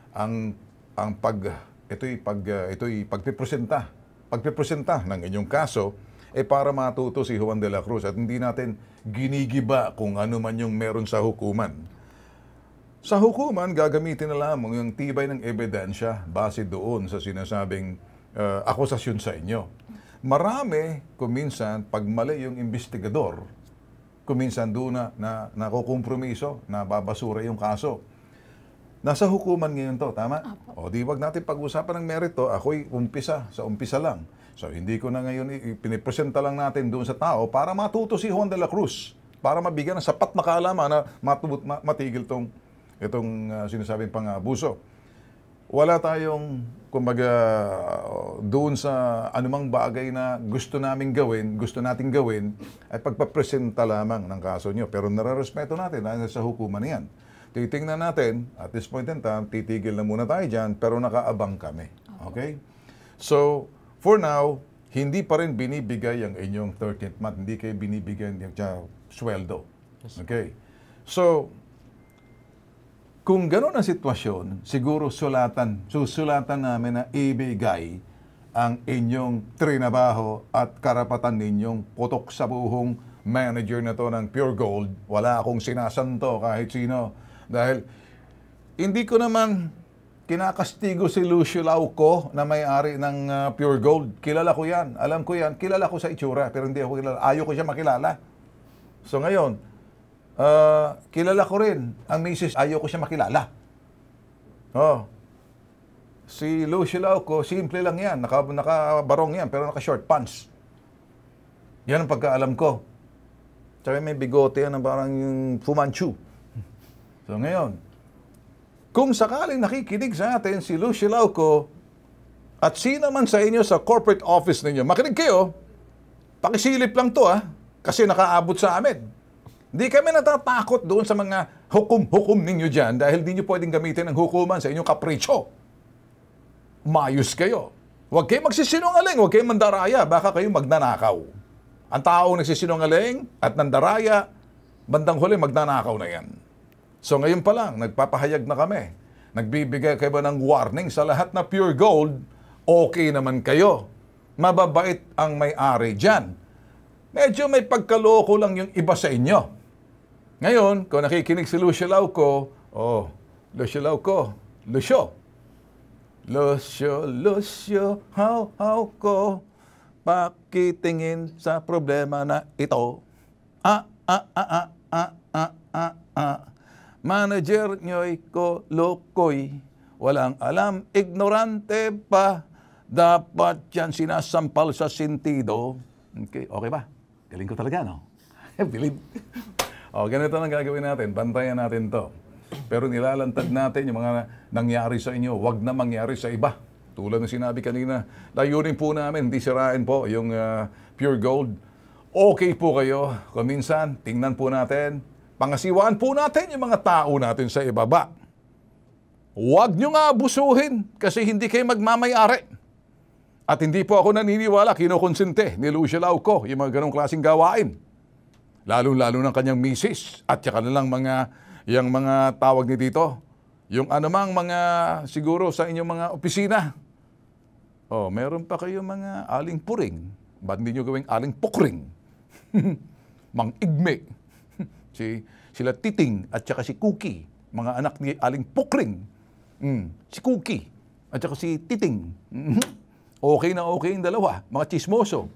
ito'y pagpipresenta ng inyong kaso para matuto si Juan de la Cruz at hindi natin ginigiba kung ano man yung meron sa hukuman. Sa hukuman, gagamitin na lamang yung tibay ng ebidensya base doon sa sinasabing akusasyon sa inyo. Marami, kuminsan, pag mali yung investigador, kuminsan doon na nakukompromiso, na babasura yung kaso. Nasa hukuman ngayon to, tama? O di wag natin pag-usapan ng merito, ako'y sa umpisa lang. So hindi ko na ngayon, pinipresenta lang natin doon sa tao para matuto si Juan de la Cruz, para mabigyan ng sapat na kaalaman na matigil itong sinasabing pang-abuso. Wala tayong, kumbaga, doon sa anumang bagay na gusto nating gawin, ay pagpapresenta lamang ng kaso nyo. Pero nararespeto natin dahil sa hukuman yan. Titingnan natin, at this point in time, titigil na muna tayo dyan, pero nakaabang kami. Okay? So, for now, hindi pa rin binibigay ang inyong 13th month. Hindi kayo binibigyan yung sweldo. Okay? So, kung gano'n ang sitwasyon, siguro susulatan namin na ibigay ang inyong trinabaho at karapatan ninyong putok sa buhong manager na to ng Pure Gold. Wala akong sinasanto kahit sino. Dahil hindi ko naman kinakastigo si Lucio Lauco na may-ari ng Pure Gold. Kilala ko yan. Alam ko yan. Kilala ko sa itsura pero hindi ako kilala. Ayaw ko siya makilala. So ngayon, kilala ko rin ang misis, ayaw ko siya makilala. Si Lucio Lauco, simple lang yan, nakabarong yan, pero naka-short pants. Yan ang pagkaalam ko. Tsaka may bigote yan na parang yung Fu Manchu. So ngayon, kung sakaling nakikinig sa atin si Lucio Lauco at sino man sa inyo sa corporate office ninyo, makinig kayo, pakisilip lang to kasi nakaabot sa amin. Di kami natatakot doon sa mga hukum-hukum ninyo dyan dahil di nyo pwedeng gamitin ang hukuman sa inyong kapritsyo. Mayos kayo. Huwag kayo magsisinungaling, huwag kayo mandaraya, baka kayo magnanakaw. Ang taong nagsisinungaling at nandaraya, bandang huli magnanakaw na yan. So ngayon pa lang, nagpapahayag na kami. Nagbibigay kayo ba ng warning sa lahat na Pure Gold, okay naman kayo. Mababait ang may-ari dyan. Medyo may pagkaloko lang yung iba sa inyo. Ngayon, kung nakikinig si Lucio Lauco, Lucio Lauco, Lucio, how ko pakitingin sa problema na ito. Manager nyo'y ko lokoy, walang alam, ignorante pa, dapat yan sinasampal sa sentido. Okay ba? Galing ko talaga, no? Bilib. Ganito lang gagawin natin. Bantayan natin to. Pero nilalantad natin yung mga nangyari sa inyo, wag na mangyari sa iba. Tulad ng sinabi kanina, layunin po namin, hindi sirain po yung Pure Gold. Okay po kayo. Kung minsan, tingnan po natin, pangasiwaan po natin yung mga tao natin sa ibaba. Huwag nyo nga abusuhin kasi hindi kayo magmamayari. At hindi po ako naniniwala, kinukonsente ni Lucia Lauco yung mga ganong klaseng gawain. Lalo-lalo ng kanyang misis at saka na lang yung mga tawag ni dito. Yung anumang mga siguro sa inyong mga opisina. Meron pa kayo mga aling puring. Ba't hindi nyo gawing aling pukring? Mang Igme. Sila Titing at saka si Cookie. Mga anak ni aling pukring. Si Cookie at saka si Titing. Okay na okay yung dalawa. Mga chismoso.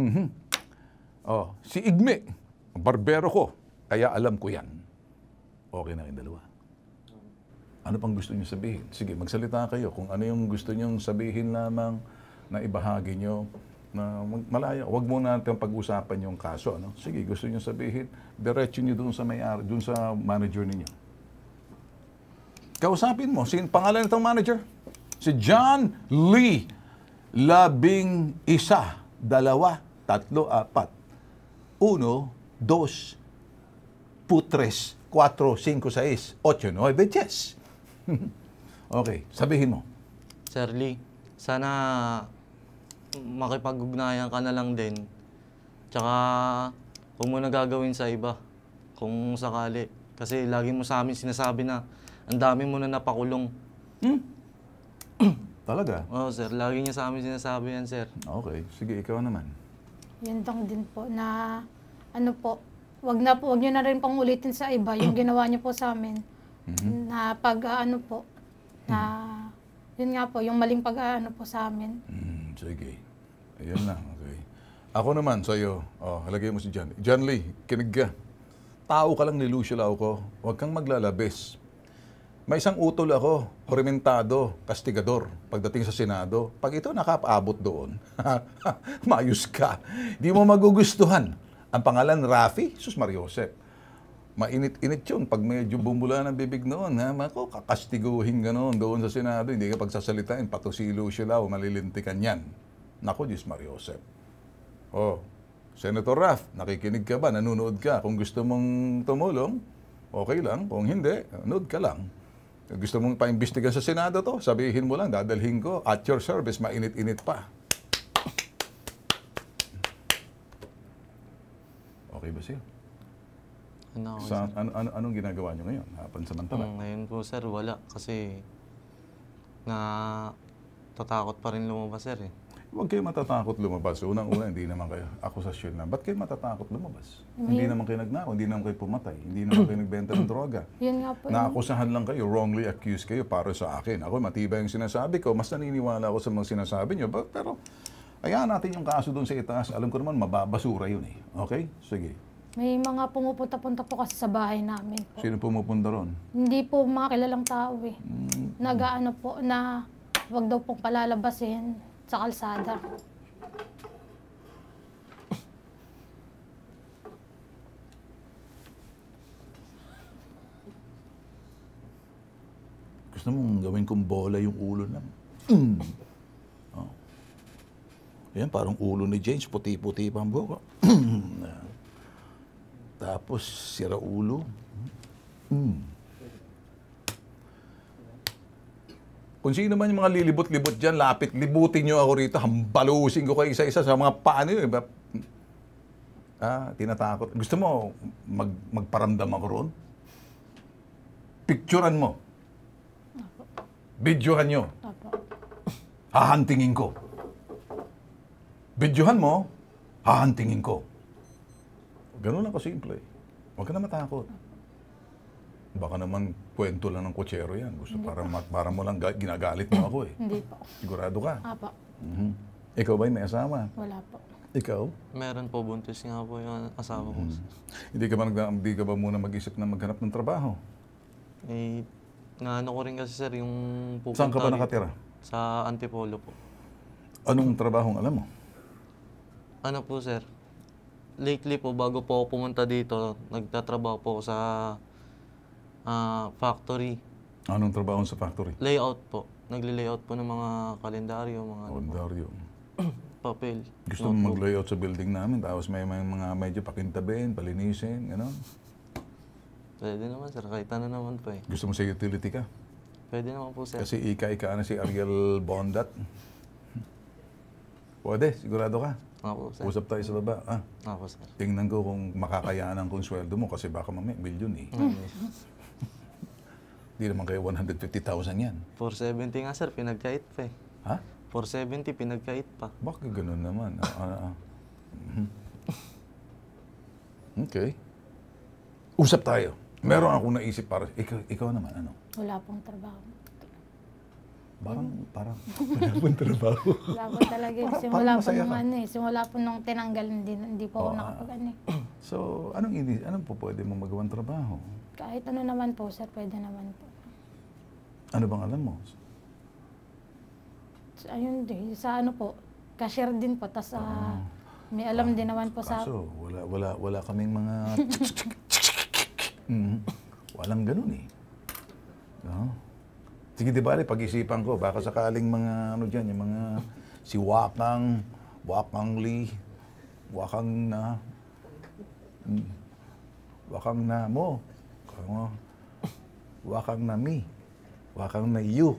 Si Igme. Barbero ko. Kaya alam ko yan. Okay na yung dalawa. Ano pang gusto niyo sabihin? Sige, magsalita kayo kung ano yung gusto niyong sabihin lamang na ibahagi niyo na malaya. Huwag muna natin pag-usapan yung kaso. Ano? Sige, gusto niyo sabihin, diretso niyo doon sa may-ari, doon sa manager ninyo. Kausapin mo, pangalan nitong manager? Si John Lee. 11, 2, 3, 4, 1, 2, 3, 4, 5, 6, 8, 9, 10. Okay, sabihin mo. Sir Lee, sana makipag-ugnayan ka na lang din. Tsaka huwag mo na gagawin sa iba kung sakali. Kasi lagi mo sa amin sinasabi na ang dami mo na napakulong. Talaga? Oo, sir. Lagi niya sa amin sinasabi yan, sir. Okay, sige, ikaw naman. Yun lang din po na wag niyo na rin pang ulitin sa iba yung ginawa niyo po sa amin. Na yun nga po, yung maling po sa amin. Sige. Ayun na, okay. Ako naman sa'yo, halagay mo si John. John Lee, kinig ka. Tao ka lang ni Lucia Lauco, huwag kang maglalabis. May isang utol ako, orimentado, kastigador, pagdating sa Senado. Pag ito nakapaabot doon, mayos ka. Di mo magugustuhan. Ang pangalan, Rafi, Sus Mariosep. Mainit-init yun. Pag medyo bumula ng bibig noon, kakastiguhin ka noon doon sa Senado, hindi ka pagsasalitain, patusilo sila o malilintikan yan. Naku, Diyos Mariosep. Senator Raf, nakikinig ka ba? Nanonood ka? Kung gusto mong tumulong, okay lang. Kung hindi, nanood ka lang. Kung gusto mong paimbestigan sa Senado to, sabihin mo lang, dadalhin ko, at your service, mainit-init pa. Okay ba siya? Anong ginagawa nyo ngayon? Pansamantala? Ngayon po, sir, wala. Kasi tatakot pa rin lumabas, sir. Huwag kayo matatakot lumabas. Unang-una, hindi naman kayo akusasyon na. Ba't kayo matatakot lumabas? Hindi naman kayo nagnakaw, hindi naman kayo pumatay, hindi naman kayo nagbenta ng droga. Yun nga po. Naakusahan lang kayo, wrongly accused kayo para sa akin. Ako, matibay yung sinasabi ko. Mas naniniwala ako sa mga sinasabi nyo. Pero, ayahan natin yung kaso doon sa itaas. Alam ko naman, mababasura yun eh. Okay? Sige. May mga pumupunta-punta po kasi sa bahay namin po. Sino pumupunta ron? Hindi po mga kilalang tao eh. Nag-aano po na wag daw pong palalabasin sa kalsada. Gusto mong gawin kong bola yung ulo na. Yan, parang ulo ni James, puti-puti pa ang buhok. Tapos, sira ulo. Kung sino man yung mga lilibot-libot dyan, libutin nyo ako rito, hambalusin ko kayo isa-isa sa mga paano yun. Tinatakot. Gusto mo magparamdam ako roon? Picturean mo. Videohan nyo. Hahantingin ko. Videohan mo, hahantingin ko. Ganun lang kasimple. Huwag ka na matakot. Baka naman kwento lang ng kutsero yan. Gusto para mo lang ginagalit mo ako eh. Hindi po. Sigurado ka? Apo. Ikaw ba'y may asawa? Wala po. Ikaw? Meron po, buntis nga po yung asawa ko. Hindi ka ba muna mag-isip na maghanap ng trabaho? Naano ko rin kasi, sir, yung pupunta. Saan ka ba nakatira? Sa Antipolo po. Anong trabahong alam mo? Ano po, sir? Lately po, bago po ako pumunta dito, nagtatrabaho po sa Factory. Anong trabaho sa factory? Layout po. Nagle-layout po ng mga kalendaryo, mga Kalendaryo. papel. Gusto mo mag-layout sa building namin, tapos may mga medyo pakintabin, palinisin, gano'n. Pwede naman sir, kahit ano naman po eh. Gusto mo sa utility ka? Pwede naman po sir. Kasi ika-ika na si Ariel Bondat. Pwede, sigurado ka. Ako sir. Usap tayo sa baba. Ako sir. Tingnan ko kung makakayanan kong sweldo mo kasi baka mamaya milyon eh. Hindi naman kayo 150,000 yan. 470 nga sir, pinagkait pa eh. Ha? 470, pinagkait pa. Bakit ganun naman? Okay. Usap tayo. Meron akong naisip para... Ikaw naman, ano? Wala pong trabaho. Parang wala pong trabaho. Wala po talaga. Simula po masaya nung ka? simula po nung tinanggal, hindi po ako nakapag-ano eh. So, anong po pwede mong magawang trabaho? Kahit ano naman po, sir, pwede naman po. Ano bang alam mo? Ayun din, sa ano po, cashier din po, tas may alam din naman po sa... Kaso, wala kaming mga... Walang ganun eh. No? Sige, di ba, pag-isipan ko, baka sakaling mga ano dyan, yung mga si Wakang Lee, Wakang na mo, Wakang na me, Wakang na you.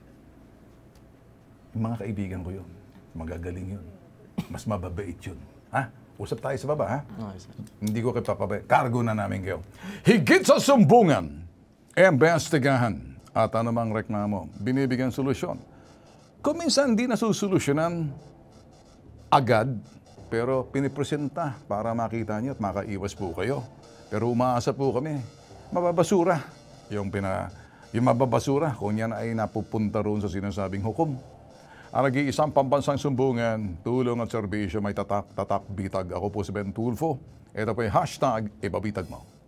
Yung mga kaibigan ko yun. Magagaling yun. Mas mababait yun. Ha? Usap tayo sa baba, ha? Okay sir. Hindi ko kayo papabay. Cargo na namin kayo. Higit sa sumbungan, imbestigahan at anumang reklamo, binibigyan solusyon. Kung minsan di nasusolusyonan agad, pero pinipresenta para makita niyo at makaiwas po kayo. Pero umaasa po kami, mababasura. Yung mababasura, kung yan ay napupunta roon sa sinasabing hukom. Ang nag-iisang pambansang sumbungan, tulong at serbisyo may tatak bitag. Ako po si Ben Tulfo. Ito po yung hashtag Ibabitag Mo.